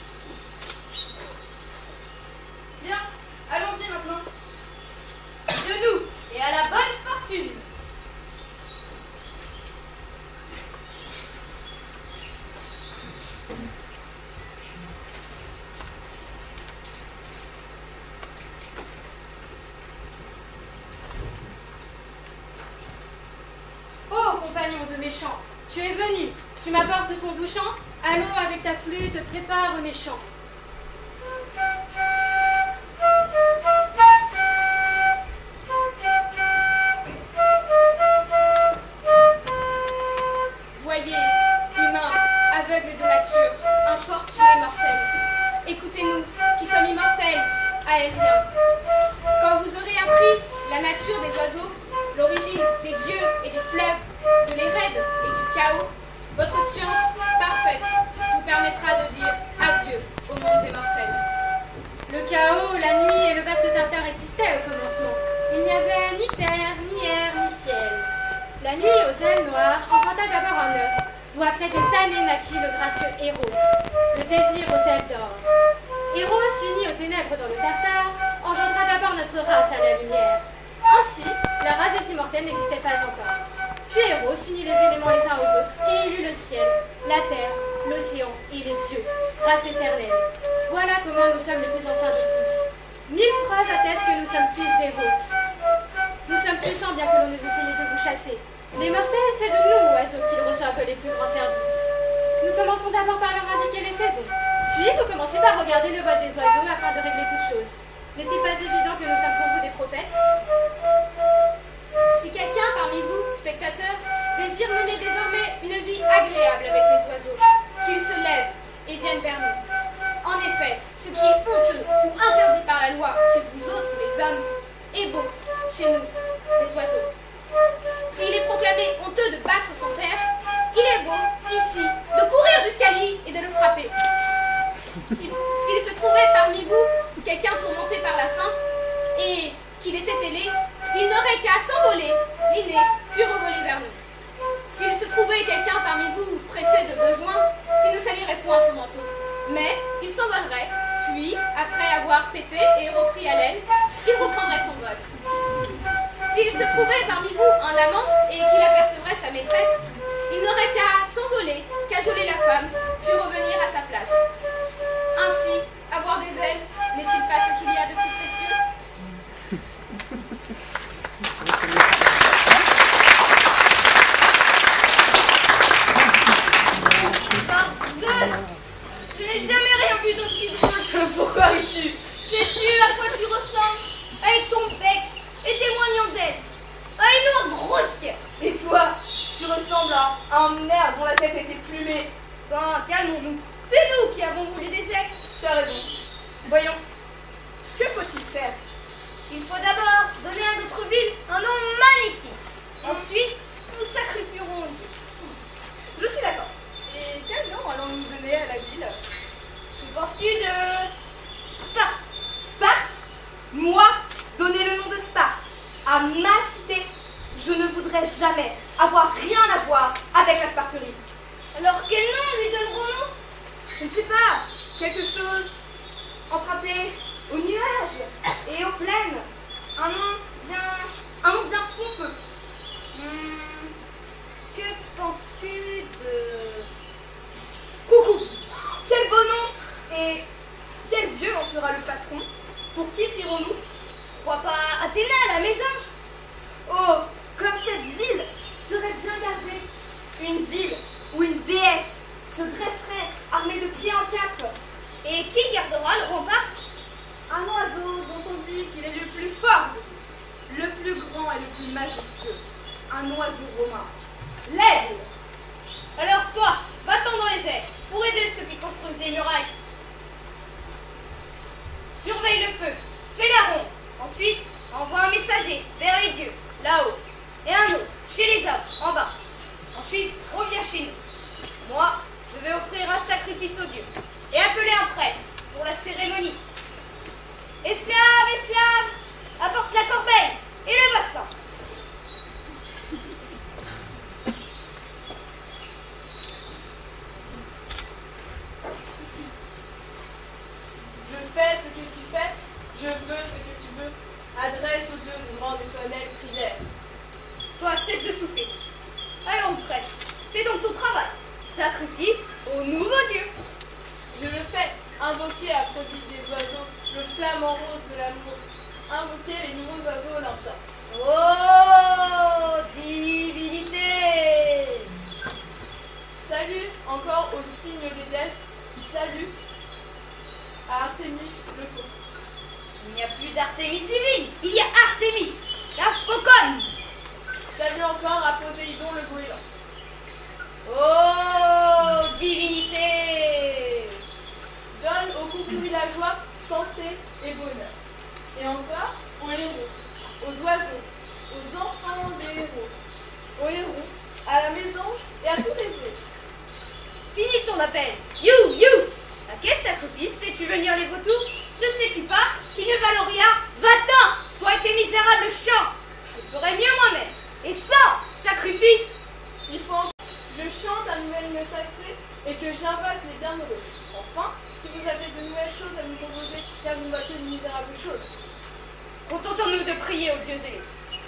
Bien, allons-y maintenant. De nous et à la bonne fortune. Oh, compagnon de méchant, tu es venu. Tu m'apportes ton doux chant. Allons avec ta flûte, prépare mes chants. Voyez, humains, aveugles de nature, infortunés mortels. Écoutez-nous, qui sommes immortels, aériens. Quand vous aurez appris la nature des oiseaux, l'origine des dieux et des fleuves, de l'Érède et du chaos, votre science parfaite vous permettra de dire adieu au monde des mortels. Le chaos, la nuit et le vaste Tartare existaient au commencement. Il n'y avait ni terre, ni air, ni ciel. La nuit aux ailes noires enfanta d'abord un œuf, d'où après des années naquit le gracieux Eros, le désir aux ailes d'or. Eros, uni aux ténèbres dans le Tartare, engendra d'abord notre race à la lumière. Ainsi, la race des immortels n'existait pas encore. Puis Eros unit les éléments les uns aux autres et élut le ciel, la terre, l'océan et les dieux, race éternelle. Voilà comment nous sommes les plus anciens de tous. 1000 preuves attestent que nous sommes fils d'Eros. Nous sommes puissants bien que l'on ait essayé de vous chasser. Les mortels, c'est de nous, oiseaux, qu'ils reçoivent les plus grands services. Nous commençons d'abord par leur indiquer les saisons. Puis vous commencez par regarder le vol des oiseaux afin de régler toutes choses. N'est-il pas évident que nous sommes pour vous des prophètes? Si quelqu'un parmi vous, spectateurs, désire mener désormais une vie agréable avec les oiseaux, qu'il se lève et vienne vers nous. En effet, ce qui est honteux ou interdit par la loi chez vous autres, les hommes, est beau chez nous, les oiseaux. S'il est proclamé honteux de battre son père, il est beau, ici, de courir jusqu'à lui et de le frapper. S'il se trouvait parmi vous quelqu'un tourmenté par la faim et qu'il était ailé, il n'aurait qu'à s'envoler, dîner, puis revoler vers nous. S'il se trouvait quelqu'un parmi vous pressé de besoin, il ne salirait point son manteau, mais il s'envolerait, puis, après avoir pété et repris haleine, il reprendrait son vol. S'il se trouvait parmi vous un amant et qu'il apercevrait sa maîtresse, il n'aurait qu'à s'envoler, cajoler la femme, puis revenir à sa place. Ainsi, avoir des ailes n'est-il pas ce qu'il y a de plus précieux? Par Zeus, je n'ai jamais rien vu d'aussi drôle. Pourquoi ris-tu? Sais-tu à quoi tu ressembles avec ton bec et tes moignons d'aile? À une oie grossière. Et toi, tu ressembles à un nerf dont la tête était plumée. Enfin, calmons-nous. C'est nous qui avons voulu des ailes. Tu as raison. Voyons, que faut-il faire? Il faut d'abord donner à notre ville un nom magnifique. Ensuite, nous sacrifierons Dieu. Je suis d'accord. Et quel nom allons-nous donner à la ville? Que penses-tu de Sparte? Sparte? Moi, donner le nom de Sparte à ma cité, je ne voudrais jamais avoir rien à voir avec la Sparterie. Alors quel nom lui donnerons-nous? Je ne sais pas, quelque chose emprunté aux nuages et aux plaines. Un nom bien pompeux. Que penses-tu de... Coucou! Quel beau nom! Et quel dieu en sera le patron? Pour qui prierons-nous? Crois pas Athéna, la maison? Oh, comme cette ville serait bien gardée. Une ville où une déesse se dresserait armée de pieds en cap. Et qui gardera le rempart? Un oiseau dont on dit qu'il est le plus fort, le plus grand et le plus majestueux. Un oiseau romain. L'aigle. Alors toi, va-t'en dans les airs pour aider ceux qui construisent des murailles. Surveille le feu, fais la ronde. Ensuite, envoie un messager vers les dieux, là-haut, et un autre chez les hommes, en bas. Ensuite, reviens chez nous. Moi, je vais offrir un sacrifice aux dieux et appeler un prêtre pour la cérémonie. Esclave, esclave, apporte la corbeille et le bassin. Je fais ce que tu fais, je veux ce que tu veux. Adresse aux dieux une grande et solennelle prière. Toi, cesse de souffler. Allons, prêtre, fais donc ton travail. Sacrifie au nouveau dieu. Je le fais, invoquer Aphrodite des oiseaux, le flamant rose de l'amour. Invoquer les nouveaux oiseaux Olympia. Oh, divinité! Salut encore au signe des Delphes. Salut à Artémis le faux. Il n'y a plus d'Artémis divine, il y a Artémis, la fauconne. Salut encore à Poséidon le goéland. Oh, divinité! Donne aux coucous villageois santé et bonheur. Et encore aux héros, aux oiseaux, aux enfants des héros, aux héros, à la maison et à tous les êtres. Finis ton appel. You, you! À quel sacrifice fais-tu venir les vautours? Ne sais-tu pas qu'ils ne valent rien? Va-t'en, toi et tes misérables chants. Je ferai mieux moi-même. Et sans sacrifice. Il faut que je chante un nouvel hymne sacré et que j'invoque les bienheureux. Enfin, si vous avez de nouvelles choses à nous proposer, car vous moquez de misérables choses. Contentons-nous de prier aux dieux élus.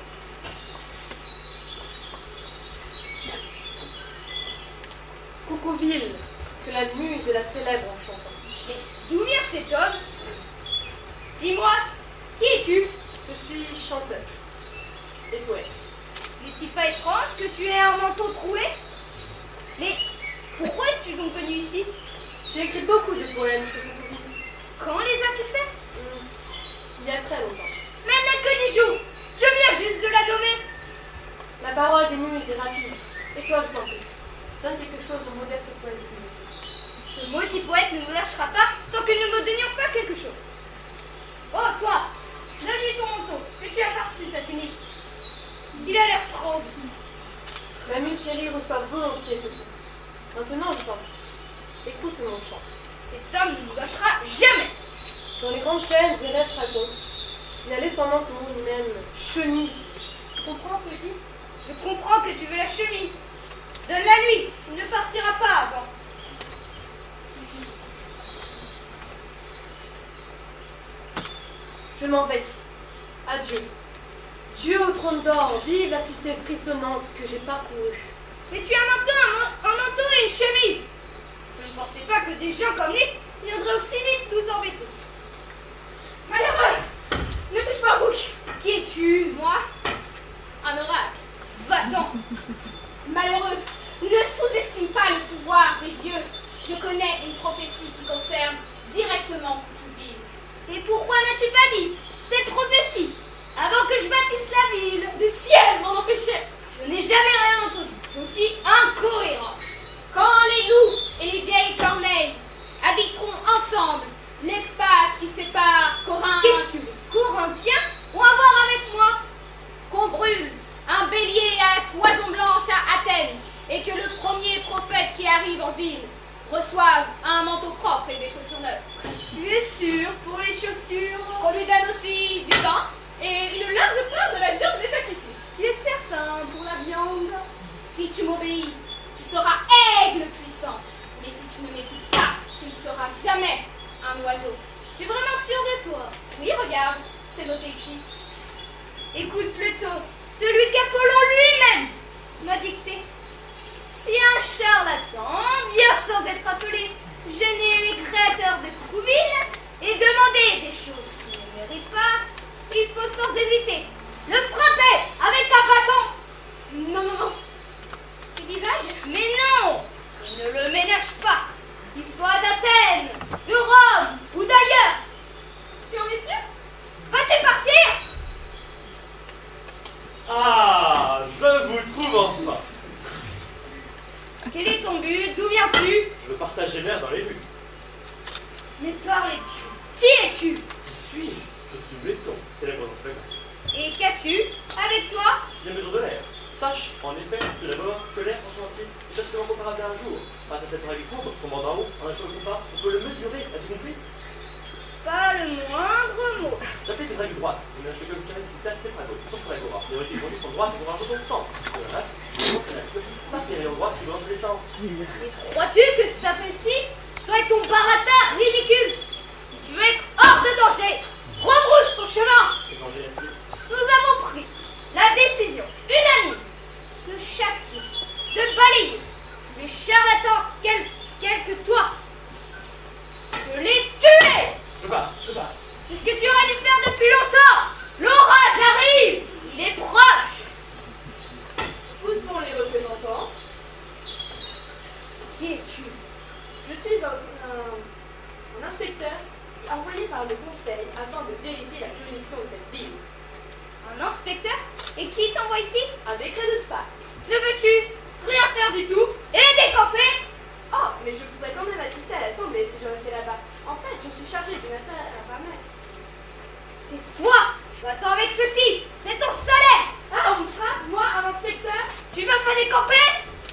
Coucouville, que la muse la célèbre en chantant. Mais d'où vient cet homme? Dis-moi, qui es-tu? Je suis chanteur et poète. N'est-il pas étrange que tu aies un manteau troué? Mais pourquoi es-tu donc venu ici? J'ai écrit beaucoup de poèmes sur Coucouville. Quand les as-tu faits? Il y a très longtemps. Mais elle n'a que 10 jours. Je viens juste de la nommer. La parole des muses est rapide. Et toi, je t'en prie, donne quelque chose au modeste poète du monde. Ce maudit poète ne nous lâchera pas tant que nous ne donnions pas quelque chose. Oh, toi, donne-lui ton manteau, que tu as par-dessus ta tunique. Il a l'air trop. Ma muse chérie reçoit volontiers ce truc. Maintenant, je t'en prie, écoute mon chant. Cet homme ne nous lâchera jamais. Dans les grandes plaines et restes racontent, il allait sans manteau, ni même chemise. Tu comprends ce que je dis? Je comprends que tu veux la chemise. Donne-la lui, il ne partira pas avant. Je m'en vais. Adieu. Dieu au trône d'or, vive la cité frissonnante que j'ai parcourue. Mais tu as maintenant un manteau et une chemise. Je ne pensais pas que des gens comme lui viendraient aussi vite nous embêter. Malheureux! Ne touche pas au bouc! Qui es-tu? Moi, un oracle. Va-t'en. Malheureux, ne sous-estime pas le pouvoir des dieux. Je connais une prophétie qui concerne directement Coucouville. Et pourquoi n'as-tu pas dit cette prophétie avant que je bâtisse la ville? Le ciel m'en empêchait. Je n'ai jamais rien entendu aussi incohérent. Quand les loups et les vieilles corneilles habiteront ensemble l'espace qui sépare Corinthe, Qu'est-ce que les Corinthiens ont à voir avec moi? qu'on brûle un bélier à la toison blanche à Athènes et que le premier prophète qui arrive en ville reçoive un manteau propre et des chaussures neuves. Tu es sûr pour les chaussures? Qu'on lui donne aussi du pain et une large part de la viande des sacrifices. Tu es certain pour la viande? Si tu m'obéis, tu seras aigle puissant. Mais si tu ne m'écoutes pas, tu ne seras jamais un oiseau. Tu es vraiment sûr de toi? Oui, regarde, c'est noté ici. Écoute plutôt, celui qu'Apollon lui-même m'a dicté. Si un charlatan vient sans être appelé, gêner les créateurs de Coucouville et demander des choses qu'il ne mérite pas, il faut sans hésiter le frapper avec un bâton. Non, non, non. Tu divagues? Mais non, il ne le ménage pas, qu'il soit d'Athènes, de Rome ou d'ailleurs. Tu en es J'applique une règle droite. Une règle comme qui sert sur Pythagore. Les vérités aujourd'hui sont droites, ils vont avoir d'autres sens. Le reste, c'est pas qu'il y a en droite qui va dans tous les sens. Crois-tu que cet appel-ci doit être ton baratin ridicule? Si tu veux être hors de danger, rebrousse ton chemin. Nous avons pris la décision unanime de châtier, de balayer les charlatans quels que toi, de les tuer. Je bats. C'est ce que tu aurais dû faire depuis longtemps. L'orage arrive, il est proche. Où sont les représentants? Qui es-tu? Je suis un inspecteur envoyé par le conseil afin de vérifier la juridiction de cette ville. Un inspecteur? Et qui t'envoie ici? Un décret de Spa. Ne veux-tu rien faire du tout et décamper? Oh, mais je pourrais quand même assister à l'assemblée si je restais là-bas. En fait, je suis chargée d'une affaire à ma mère. Tais-toi! Va-t'en avec ceci! C'est ton salaire! Ah, on me frappe, moi, un inspecteur? Tu vas pas décamper?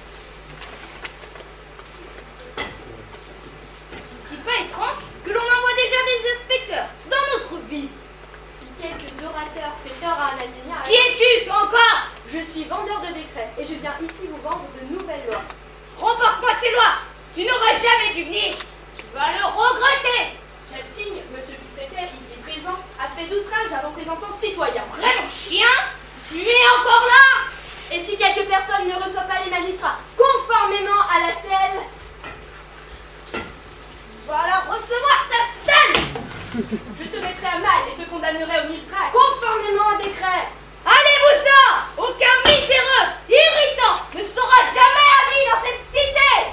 C'est pas étrange que l'on envoie déjà des inspecteurs dans notre ville. Si quelques orateurs fait tort à un alinéa, Qui es-tu, toi encore? je suis vendeur de décrets et je viens ici vous vendre de nouvelles lois. Remporte-moi ces lois! Tu n'aurais jamais dû venir! Tu vas le regretter! J'assigne, monsieur le secrétaire, ici présent, a fait d'outrage à représentant citoyen. Vraiment chien? Tu es encore là? Et si quelques personnes ne reçoivent pas les magistrats conformément à la stèle, Tu vas alors recevoir ta stèle! Je te mettrai à mal et te condamnerai au mille-traque. conformément au décret. Allez-vous-en! Aucun miséreux, irritant, ne sera jamais admis dans cette cité!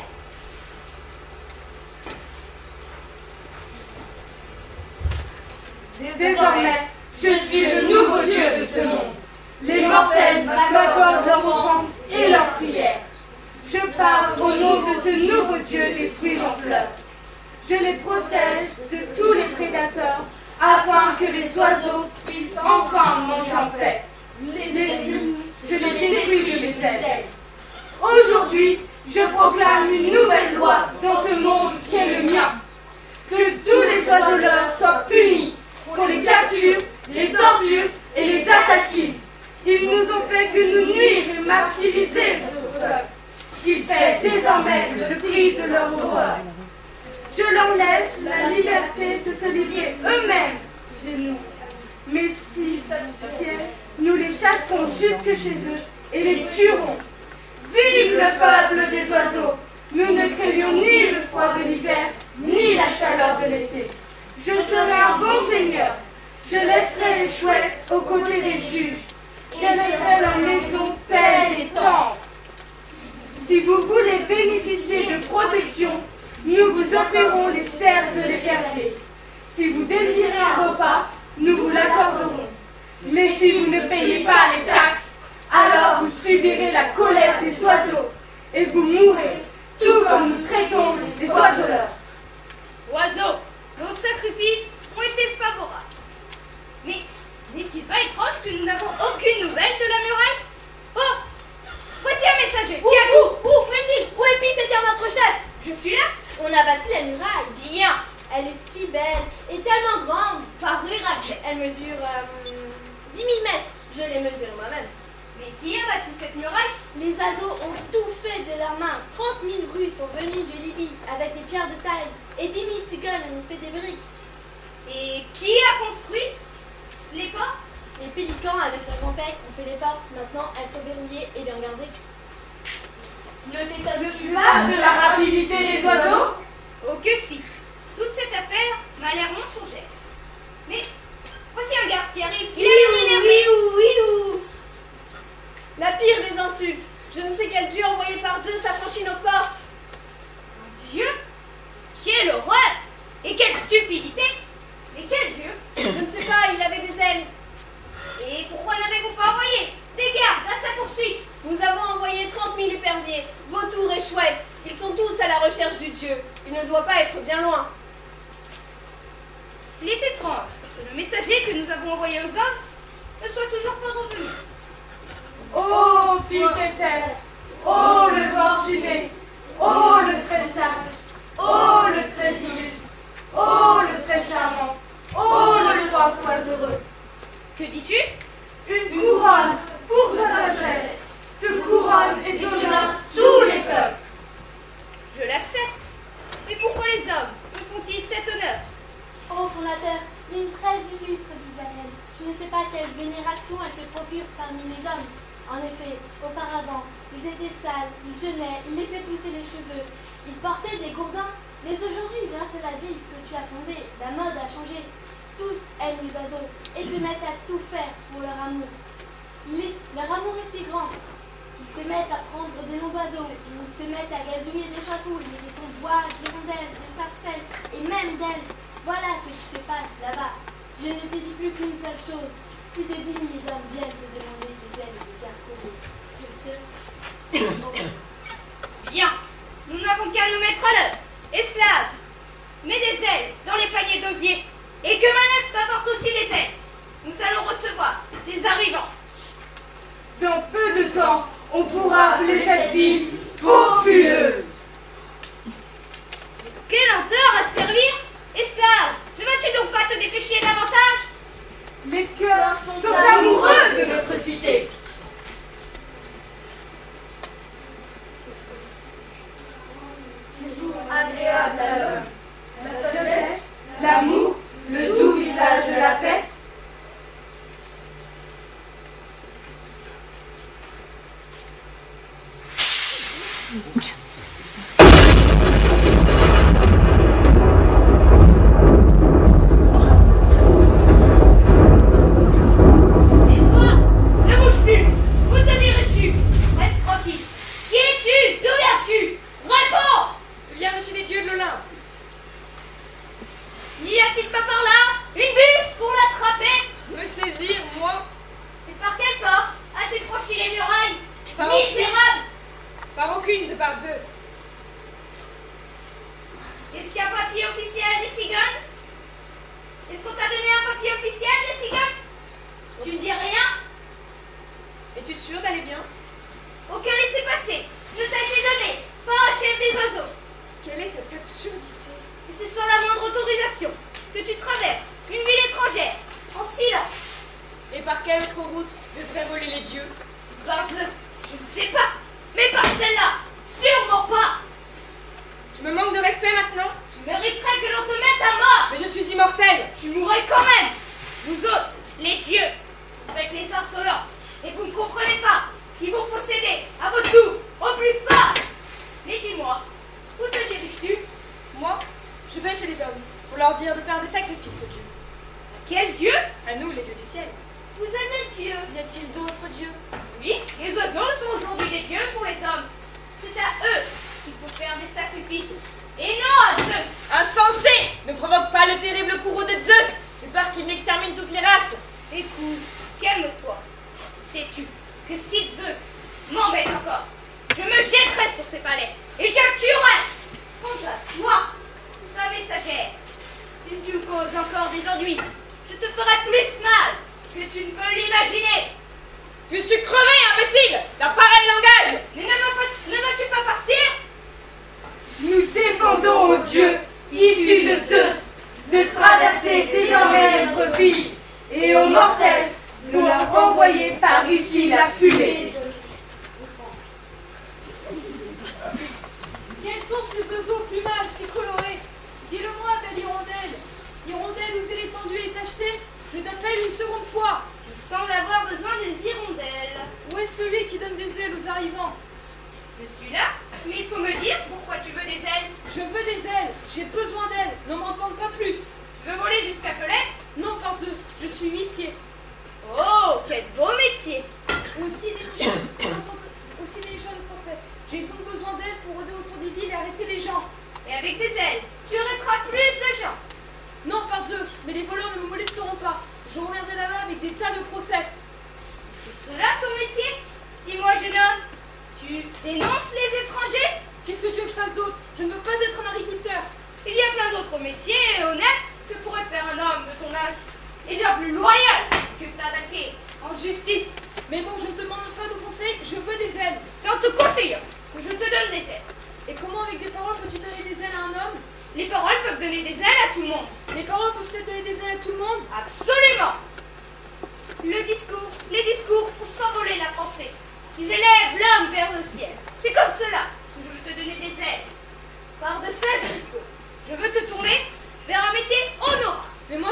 Désormais, je suis le nouveau Dieu de ce monde. Les mortels m'accordent leur offrande et leurs prières. Je parle au nom de ce nouveau Dieu des fruits en fleurs. Je les protège de tous les prédateurs afin que les oiseaux puissent enfin manger en paix. Je les détruis de mes ailes. Aujourd'hui, je proclame une nouvelle loi dans ce monde qui est le mien. Que tous les oiseleurs soient punis pour les captures, les tortures et les assassins. Ils nous ont fait que nous nuire et martyriser notre peuple. Qu'ils paient désormais le prix de leurs horreurs. Je leur laisse la liberté de se livrer eux-mêmes chez nous. Mais si nous les chasserons jusque chez eux et les tuerons. Vive le peuple des oiseaux! Nous ne craignons ni le froid de l'hiver, ni la chaleur de l'été. Je serai un bon seigneur. Je laisserai les chouettes aux côtés des juges. J'élèverai leur maison paix et tendre. Si vous voulez bénéficier de protection, nous vous offrirons les cerfs de l'épervier. Si vous désirez un repas, nous vous l'accorderons. Mais si vous ne payez pas les taxes, alors vous subirez la colère des oiseaux et vous mourrez, tout comme nous traitons les oiseleurs. Oiseaux, nos sacrifices ont été favorables. Mais n'est-il pas étrange que nous n'avons aucune nouvelle de la muraille? Oh! Voici un messager! Où Wendy, où est Pete, c'était notre chef? Je suis là! On a bâti la muraille. Bien! Elle est si belle et tellement grande. Par rue Rachet. Elle mesure 10 000 mètres. Je l'ai mesurée moi-même. Mais qui a bâti cette muraille? Les oiseaux ont tout fait de leurs mains. 30 000 Russes sont venus de Libye avec des pierres de taille. Et 10 000 cigognes ont fait des briques. Et qui a construit les portes? Les pélicans avec leur grand-père ont fait les portes. Maintenant, elles sont verrouillées et bien gardées. Ne t'étonnes-tu pas de la rapidité des oiseaux? Oh que si! Toute cette affaire m'a l'air mensongère. Mais voici un garde qui arrive. Il a l'air énervé. Ilou. La pire des insultes. Je ne sais quel dieu envoyé par Zeus a franchi nos portes. Un dieu? Quelle horreur! Et quelle stupidité! Mais quel dieu? Je ne sais pas, il avait des ailes. Et pourquoi n'avez-vous pas envoyé des gardes à sa poursuite? Nous avons envoyé 30 000 éperviers, vautours et chouettes. Ils sont tous à la recherche du dieu. Il ne doit pas être bien loin. Il est étrange que le messager que nous avons envoyé aux hommes ne soit toujours pas revenu. Oh, fils d'Éther! Oh, le fortuné! Oh, le très sage! Oh, le très illustre! Oh, le très charmant! Oh, le trois fois heureux! explorateur, une très illustre Dusarienne. Je ne sais pas quelle vénération elle te procure parmi les hommes. En effet, auparavant, ils étaient sales, ils jeûnaient, ils laissaient pousser les cheveux, ils portaient des gourdins. Mais aujourd'hui, grâce à la ville que tu as fondée, la mode a changé. Tous aiment les oiseaux et se mettent à tout faire pour leur amour. Leur amour est si grand qu'ils se mettent à prendre des noms d'oiseaux, ou se mettent à gazouiller des chatouilles, des sons de bois, d'hirondelles, de sarcelles et même d'ailes. Voilà ce qui se passe là-bas. Je ne te dis plus qu'une seule chose. Plus de 10 000 hommes viennent te demander des ailes et des cercles. Sur ce... Bien, nous n'avons qu'à nous mettre à l'œuvre. Esclaves, mets des ailes dans les paniers d'osier, et que Manès m'apporte aussi des ailes. Nous allons recevoir les arrivants. Dans peu de temps, on pourra appeler cette ville populeuse. Quelle lenteur à servir. Esclave, ne vas-tu donc pas te dépêcher davantage? Les cœurs sont amoureux de notre cité. Agréable à l'homme, la sagesse, l'amour, le doux visage de la paix. Est-ce qu'il y a un papier officiel des cigognes? Est-ce qu'on t'a donné un papier officiel des cigognes? Tu ne dis rien? Es-tu sûr d'aller bien? Aucun laissez-passer ne t'a été donné par un chef des oiseaux. Quelle est cette absurdité? Et c'est sans la moindre autorisation que tu traverses une ville étrangère en silence. Et par quelle autre route devraient voler les dieux? Par Zeus, je ne sais pas, mais par celle-là, sûrement pas. Tu me manques de respect maintenant? Tu mériterais que l'on te mette à mort. Mais je suis immortelle. Tu mourrais quand même. Vous autres, les dieux, avec les insolents, et vous ne comprenez pas qu'ils vous faut céder à votre tour au plus fort. Mais dis-moi, où te diriges-tu? Moi, je vais chez les hommes pour leur dire de faire des sacrifices aux dieux. À quel dieu? À nous, les dieux du ciel. Vous êtes des dieux. Y a-t-il d'autres dieux? Oui, les oiseaux sont aujourd'hui des dieux pour les hommes. C'est à eux qu'il faut faire des sacrifices, et non à Zeus. Insensé! Ne provoque pas le terrible courroux de Zeus, de peur qu'il n'extermine toutes les races. Écoute, calme-toi. Sais-tu que si Zeus m'embête encore, je me jetterai sur ses palais et je le tuerai. Quant à toi, sa messagère, si tu me causes encore des ennuis, je te ferai plus mal que tu ne peux l'imaginer. Puisses-tu crever, imbécile, d'un pareil langage? Mais ne veux-tu pas partir? Nous dépendons aux dieux issus de Zeus de traverser désormais notre ville et aux mortels de leur renvoyer par ici la fumée. Quels sont ces oiseaux au plumage si coloré? Dis-le-moi, belle hirondelle. Hirondelle où l'étendue est achetée, je t'appelle une seconde fois. Il semble avoir besoin des hirondelles. Où est celui qui donne des ailes aux arrivants? Je suis là, mais il faut me dire pourquoi tu veux des ailes. Je veux des ailes, j'ai besoin d'elles, n'en m'en demande pas plus. Tu veux voler jusqu'à Pelée? Non, par Zeus, je suis huissier. Oh, quel beau métier! Aussi des jeunes français. J'ai donc besoin d'ailes pour rôder autour des villes et arrêter les gens. Et avec tes ailes, tu arrêteras plus de gens. Non, par Zeus, mais les voleurs ne me molesteront pas. Je reviendrai là-bas avec des tas de procès. C'est cela ton métier? Dis-moi, jeune homme, tu dénonces les étrangers? Qu'est-ce que tu veux que je fasse d'autre? Je ne veux pas être un agriculteur. Il y a plein d'autres métiers honnêtes que pourrait faire un homme de ton âge. Et bien plus loyal que t'attaquer en justice. Mais bon, je ne te demande pas de conseil, je veux des ailes. C'est en te conseillant que je te donne des ailes. Et comment avec des paroles peux-tu donner des ailes à un homme? Les paroles peuvent donner des ailes à tout le monde. Les paroles peuvent donner des ailes à tout le monde? Absolument. Les discours font s'envoler la pensée. Ils élèvent l'homme vers le ciel. C'est comme cela que je veux te donner des ailes. Par de sages discours, je veux te tourner vers un métier honorable. Mais moi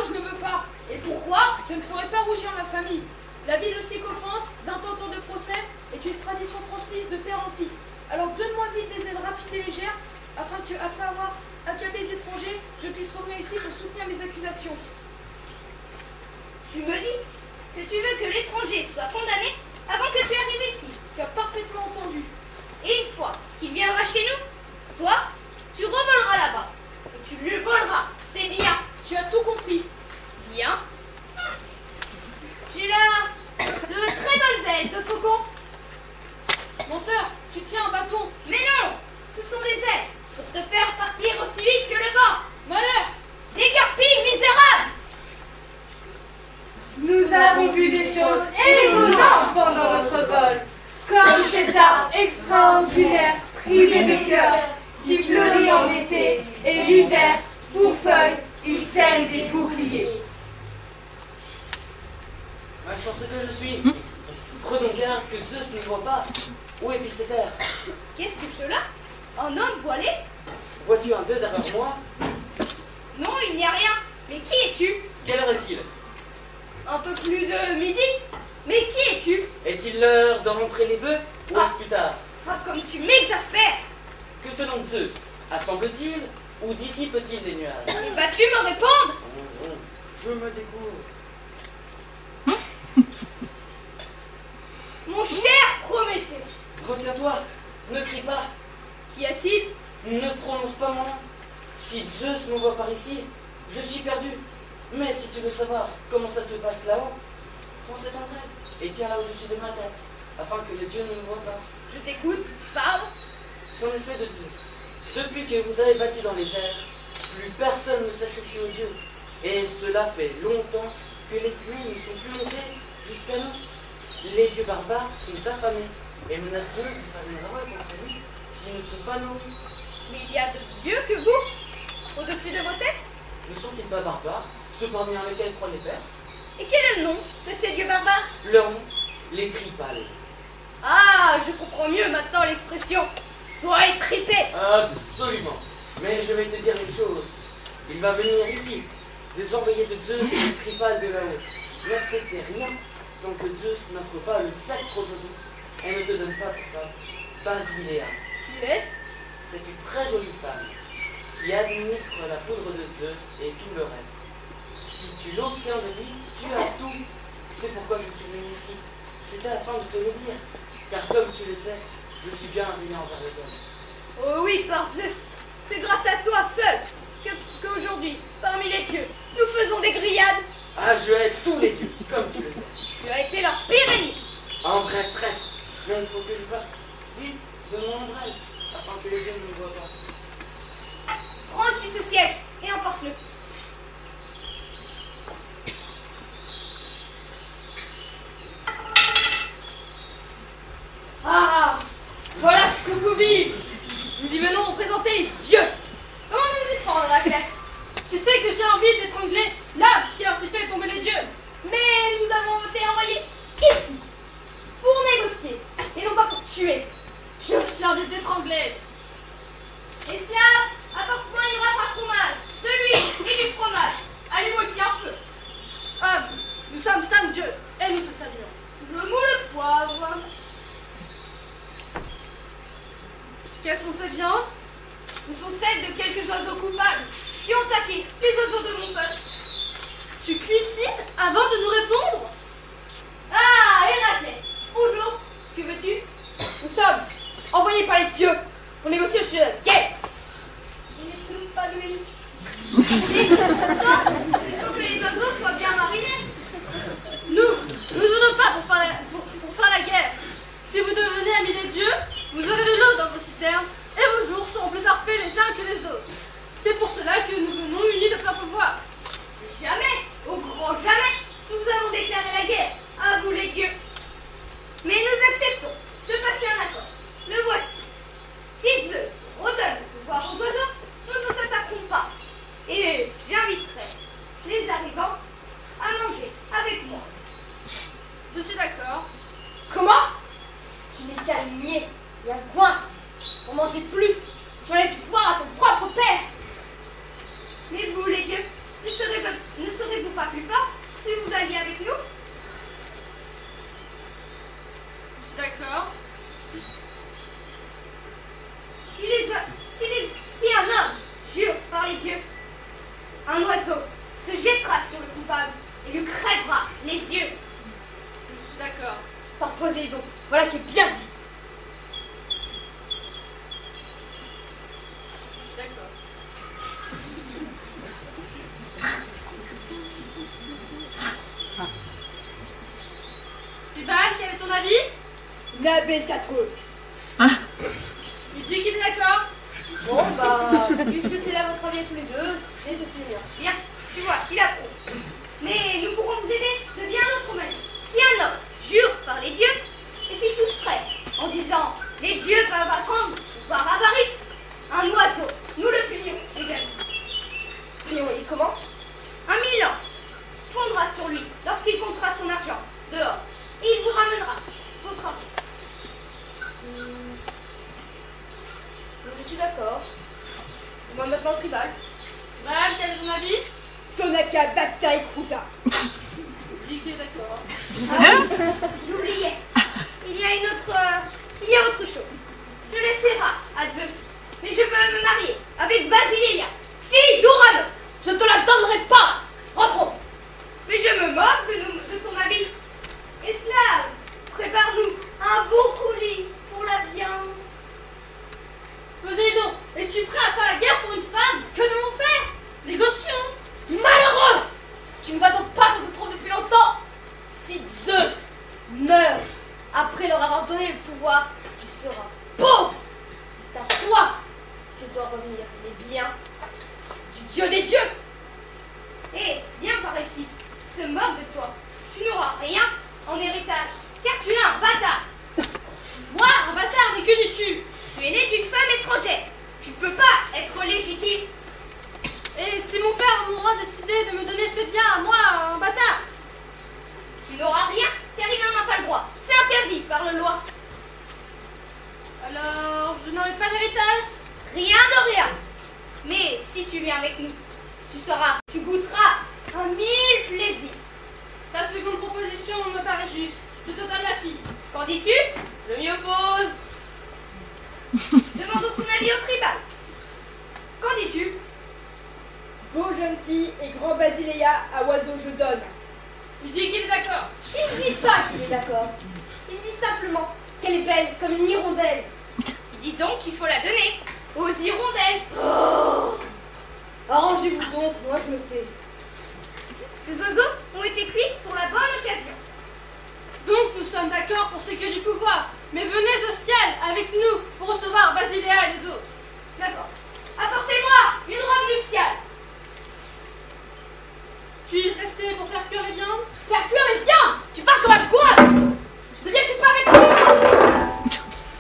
Tu me dis que tu veux que l'étranger soit condamné avant que tu arrives ici. Tu as parfaitement entendu. Et une fois qu'il viendra chez nous, toi, tu revoleras là-bas. Et tu lui voleras. C'est bien. Tu as tout compris. Bien. J'ai là de très bonnes ailes de faucon. Menteur, tu tiens un bâton. Mais non, ce sont des ailes pour te faire partir aussi vite que le vent. Malheur. Dégarpille, misérable. Nous avons vu des choses étonnantes pendant notre vol, comme cet arbre extraordinaire privé de cœur qui fleurit en été et l'hiver, pour feuilles, il sème des boucliers. Malchanceux que je suis, prenons garde que Zeus ne voit pas. Où est Picéter? Qu'est-ce que cela? Un homme voilé? Vois-tu un 2 derrière moi? Non, il n'y a rien. Mais qui es-tu? Quelle heure est-il? Un peu plus de midi. Mais qui es-tu? Est-il l'heure de rentrer les bœufs ou est-ce plus tard? Ah, comme tu m'exaspères. Que fait donc Zeus? Assemble-t-il ou dissipe-t-il les nuages? Vas-tu me répondre? Je me découvre. Mon cher Prométhée. Retiens-toi, ne crie pas, Qu'y a-t-il? ne prononce pas mon nom. Si Zeus m'envoie par ici, je suis perdu. Mais si tu veux savoir comment ça se passe là-haut, prends cette entrée et tiens-la au-dessus de ma tête, afin que les dieux ne me voient pas. Je t'écoute. Parle. C'en est fait de Zeus. Depuis que vous avez bâti dans les airs, plus personne ne sacrifie aux dieux. Et cela fait longtemps que les pluies ne sont plus montées jusqu'à nous. Les dieux barbares sont affamés et menacent Zeus de faire une révolte contre nous s'ils ne sont pas nourris. Mais il y a de dieux que vous, au-dessus de vos têtes. Ne sont-ils pas barbares, ceux parmi lesquels croient les Perses? Et quel est le nom de ces dieux barbares? Leur nom, les Tripales. Ah, je comprends mieux maintenant l'expression. Sois étripé. Absolument. Mais je vais te dire une chose. Il va venir ici, des envoyés de Zeus et des Tripales de là-haut. N'acceptez rien tant que Zeus n'offre pas le sacre aux oiseaux et ne te donne pas pour ça Basiléa. Qui est-ce? C'est une très jolie femme qui administre la poudre de Zeus et tout le reste. Si tu l'obtiens de lui, tu as tout. C'est pourquoi je suis venu ici. C'était afin de te le dire. Car comme tu le sais, je suis bien arrivé envers les hommes. Oh oui, par Zeus. C'est grâce à toi seul qu'aujourd'hui, parmi les dieux, nous faisons des grillades. Ah, je hais tous les dieux, comme tu le sais. Tu as été leur pire ennemi. Un vrai traître. Mais il faut que je parte. Vite, de mon ombrelle, afin que les dieux ne me voient pas. Prends aussi ce siège et emporte-le. Ah, voilà que vous vivez. Nous y venons représenter Dieu. Comment nous y prendre, Héraclès? Tu sais que j'ai envie d'étrangler l'âme qui a ainsi fait tomber les dieux. Mais nous avons été envoyés ici pour négocier et non pas pour tuer. J'ai aussi envie d'étrangler. Esclave, apporte-moi une wrap à fromage, de l'huile et du fromage. Allume aussi un feu. Ah, nous sommes 5 dieux et nous te saluons. Le moule poivre. Quelles sont ces viandes? Ce sont celles de quelques oiseaux coupables qui ont attaqué les oiseaux de mon peuple. Tu cuisines avant de nous répondre? Ah, Héraclès, bonjour. Que veux-tu? Nous sommes envoyés par les dieux pour négocier au sujet de la guerre. Je n'éprouve pas l'huile. Pourtant, il faut que les oiseaux soient bien marinés. Nous venons pas pour faire la guerre. Si vous devenez amis des dieux, vous aurez de l'eau dans vos citernes et vos jours seront plus parfaits les uns que les autres. C'est pour cela que nous venons unis de plein pouvoir. Jamais, au grand jamais, nous avons déclaré la guerre à vous les dieux. Mais nous acceptons de passer un accord. Le voici. Si Zeus redonne le pouvoir aux oiseaux, nous ne s'attaquerons pas. Et j'inviterai les arrivants à manger avec moi. Je suis d'accord. Comment? Tu n'es qu'à nier et à goinfre. Pour manger plus, tu enlèves du pouvoir à ton propre père. Mais vous, les dieux, ne serez-vous pas plus forts si vous alliez avec nous? Je suis d'accord. Si un homme jure par les dieux, un oiseau se jettera sur le coupable et lui crèvera les yeux. Je suis d'accord. Par Poséidon, voilà qui est bien dit. Je suis d'accord. Tubal, quel est ton avis? Nabé, ça trouve. Il dit qu'il est d'accord. Bon, bah, puisque c'est là votre avis à tous les deux, c'est de se lire. Bien, tu vois, il a trop. Mais nous pourrons vous aider de bien d'autres manières. Si un homme jure par les dieux et s'y soustrait en disant les dieux peuvent attendre ou par avarice, un oiseau, nous le plions également. Prions-les comment? 1000 ans fondra sur lui lorsqu'il comptera son argent dehors et il vous ramènera votre argent. Je suis d'accord. Moi maintenant tribal. Val, quel est ton avis? Sonaka, Bacta et Krusa. Il dit qu'il est d'accord. J'oubliais. Il y a autre chose. Je laisserai à Zeus, mais je peux me marier avec Basileia, fille d'Ouranos. Je te la donnerai pas. Rentrons. Mais je me moque de ton habit. Esclave, prépare-nous un beau coulis pour la viande. Poséidon, es-tu prêt à faire la guerre pour une femme? Que devons faire? Négocions. Malheureux! Tu ne vas donc pas qu'on te trouve depuis longtemps? Si Zeus meurt après leur avoir donné le pouvoir, tu seras pauvre. C'est à toi que doivent revenir les biens du dieu des dieux. Et viens par ici, se moque de toi. Tu n'auras rien en héritage, car tu es un bâtard. Moi, un bâtard, mais que dis-tu? Tu es né d'une femme étrangère. Tu peux pas être légitime. Et si mon père m'aura décidé de me donner ses biens à moi, un bâtard? Tu n'auras rien, car il n'en a pas le droit. C'est interdit par la loi. Alors, je n'aurai pas d'héritage? Rien de rien. Mais si tu viens avec nous, tu goûteras 1000 plaisirs. Ta seconde proposition me paraît juste. Je te donne la fille. Qu'en dis-tu? Je m'y oppose. Demandons son avis au tribal. Qu'en dis-tu? Beau jeune fille et grand Basileia, à oiseau je donne. Il dit qu'il est d'accord. Il ne dit pas qu'il est d'accord. Il dit simplement qu'elle est belle comme une hirondelle. Il dit donc qu'il faut la donner aux hirondelles. Oh! Arrangez-vous donc, moi je me tais. Ces oiseaux ont été cuits pour la bonne occasion. Donc nous sommes d'accord pour ce qui est du pouvoir. Mais venez au ciel avec nous pour recevoir Basiléa et les autres. D'accord. Apportez-moi une robe nuptiale. Puis-je rester pour faire cuire les viandes? Faire cuire les biens! Tu parles comme un quoi? Ne viens-tu pas avec nous?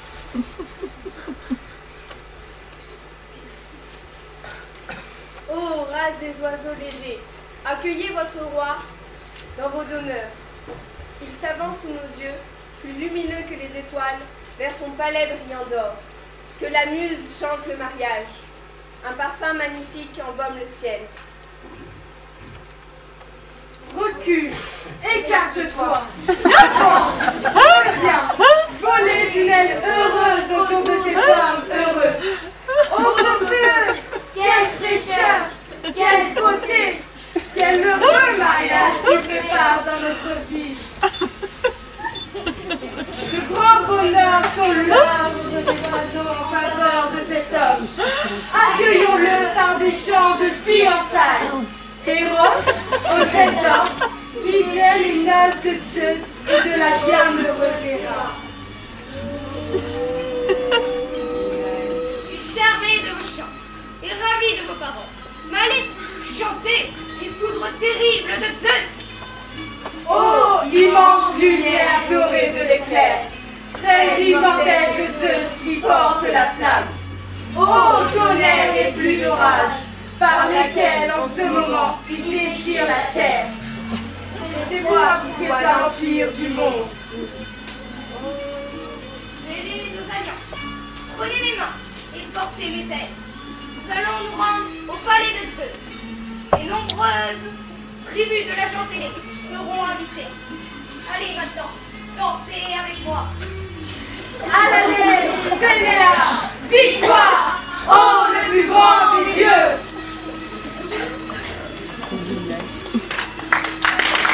Ô race des oiseaux légers, accueillez votre roi dans vos demeures. Il s'avance sous nos yeux, plus lumineux que les étoiles, vers son palais brillant d'or. Que la muse chante le mariage. Un parfum magnifique embaume le ciel. Recule, écarte-toi. Avance, reviens, voler d'une aile heureuse autour de ces hommes heureux. Ô feu, quelle fraîcheur, quelle beauté, quel heureux mariage qui prépare dans notre vie. De grands bonheurs sont l'ordre des oiseaux en faveur de cet homme. Accueillons-le par des chants de fiançailles. Eros, aux 7 ans, guidait les noces de Zeus et de la bienheureuse Héra. Je suis charmée de vos chants et ravie de vos paroles. Mais allez, chantez les foudres terribles de Zeus. Ô immense lumière dorée de l'éclair, très immortelle de Zeus qui porte la flamme. Ô tonnerre et pluies d'orage, par lesquels en ce moment il déchire la terre. C'est moi qui fais l'empire du monde. Scellez nos alliances. Prenez mes mains et portez mes ailes. Nous allons nous rendre au palais de Zeus. Les nombreuses tribus de la Jantée seront invitées. Allez maintenant, dansez avec moi. Allez, Vénéa, victoire, ô le plus grand des dieux.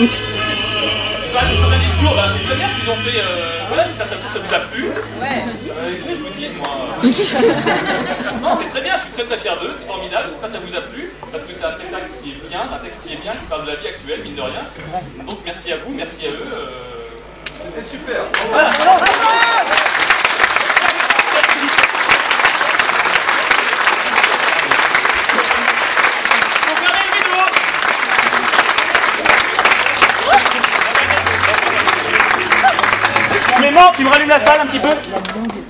un discours, bah, c'est très bien ce qu'ils ont fait. Voilà, ça vous a plu. Ouais. Je vous dis, moi. Non, c'est très bien, je suis très fier d'eux, c'est formidable. J'espère que ça vous a plu, parce que c'est un spectacle qui est bien, c'est un texte qui est bien, qui parle de la vie actuelle, mine de rien. Donc merci à vous, merci à eux. C'est super. Voilà. Tu me rallumes la salle un petit peu?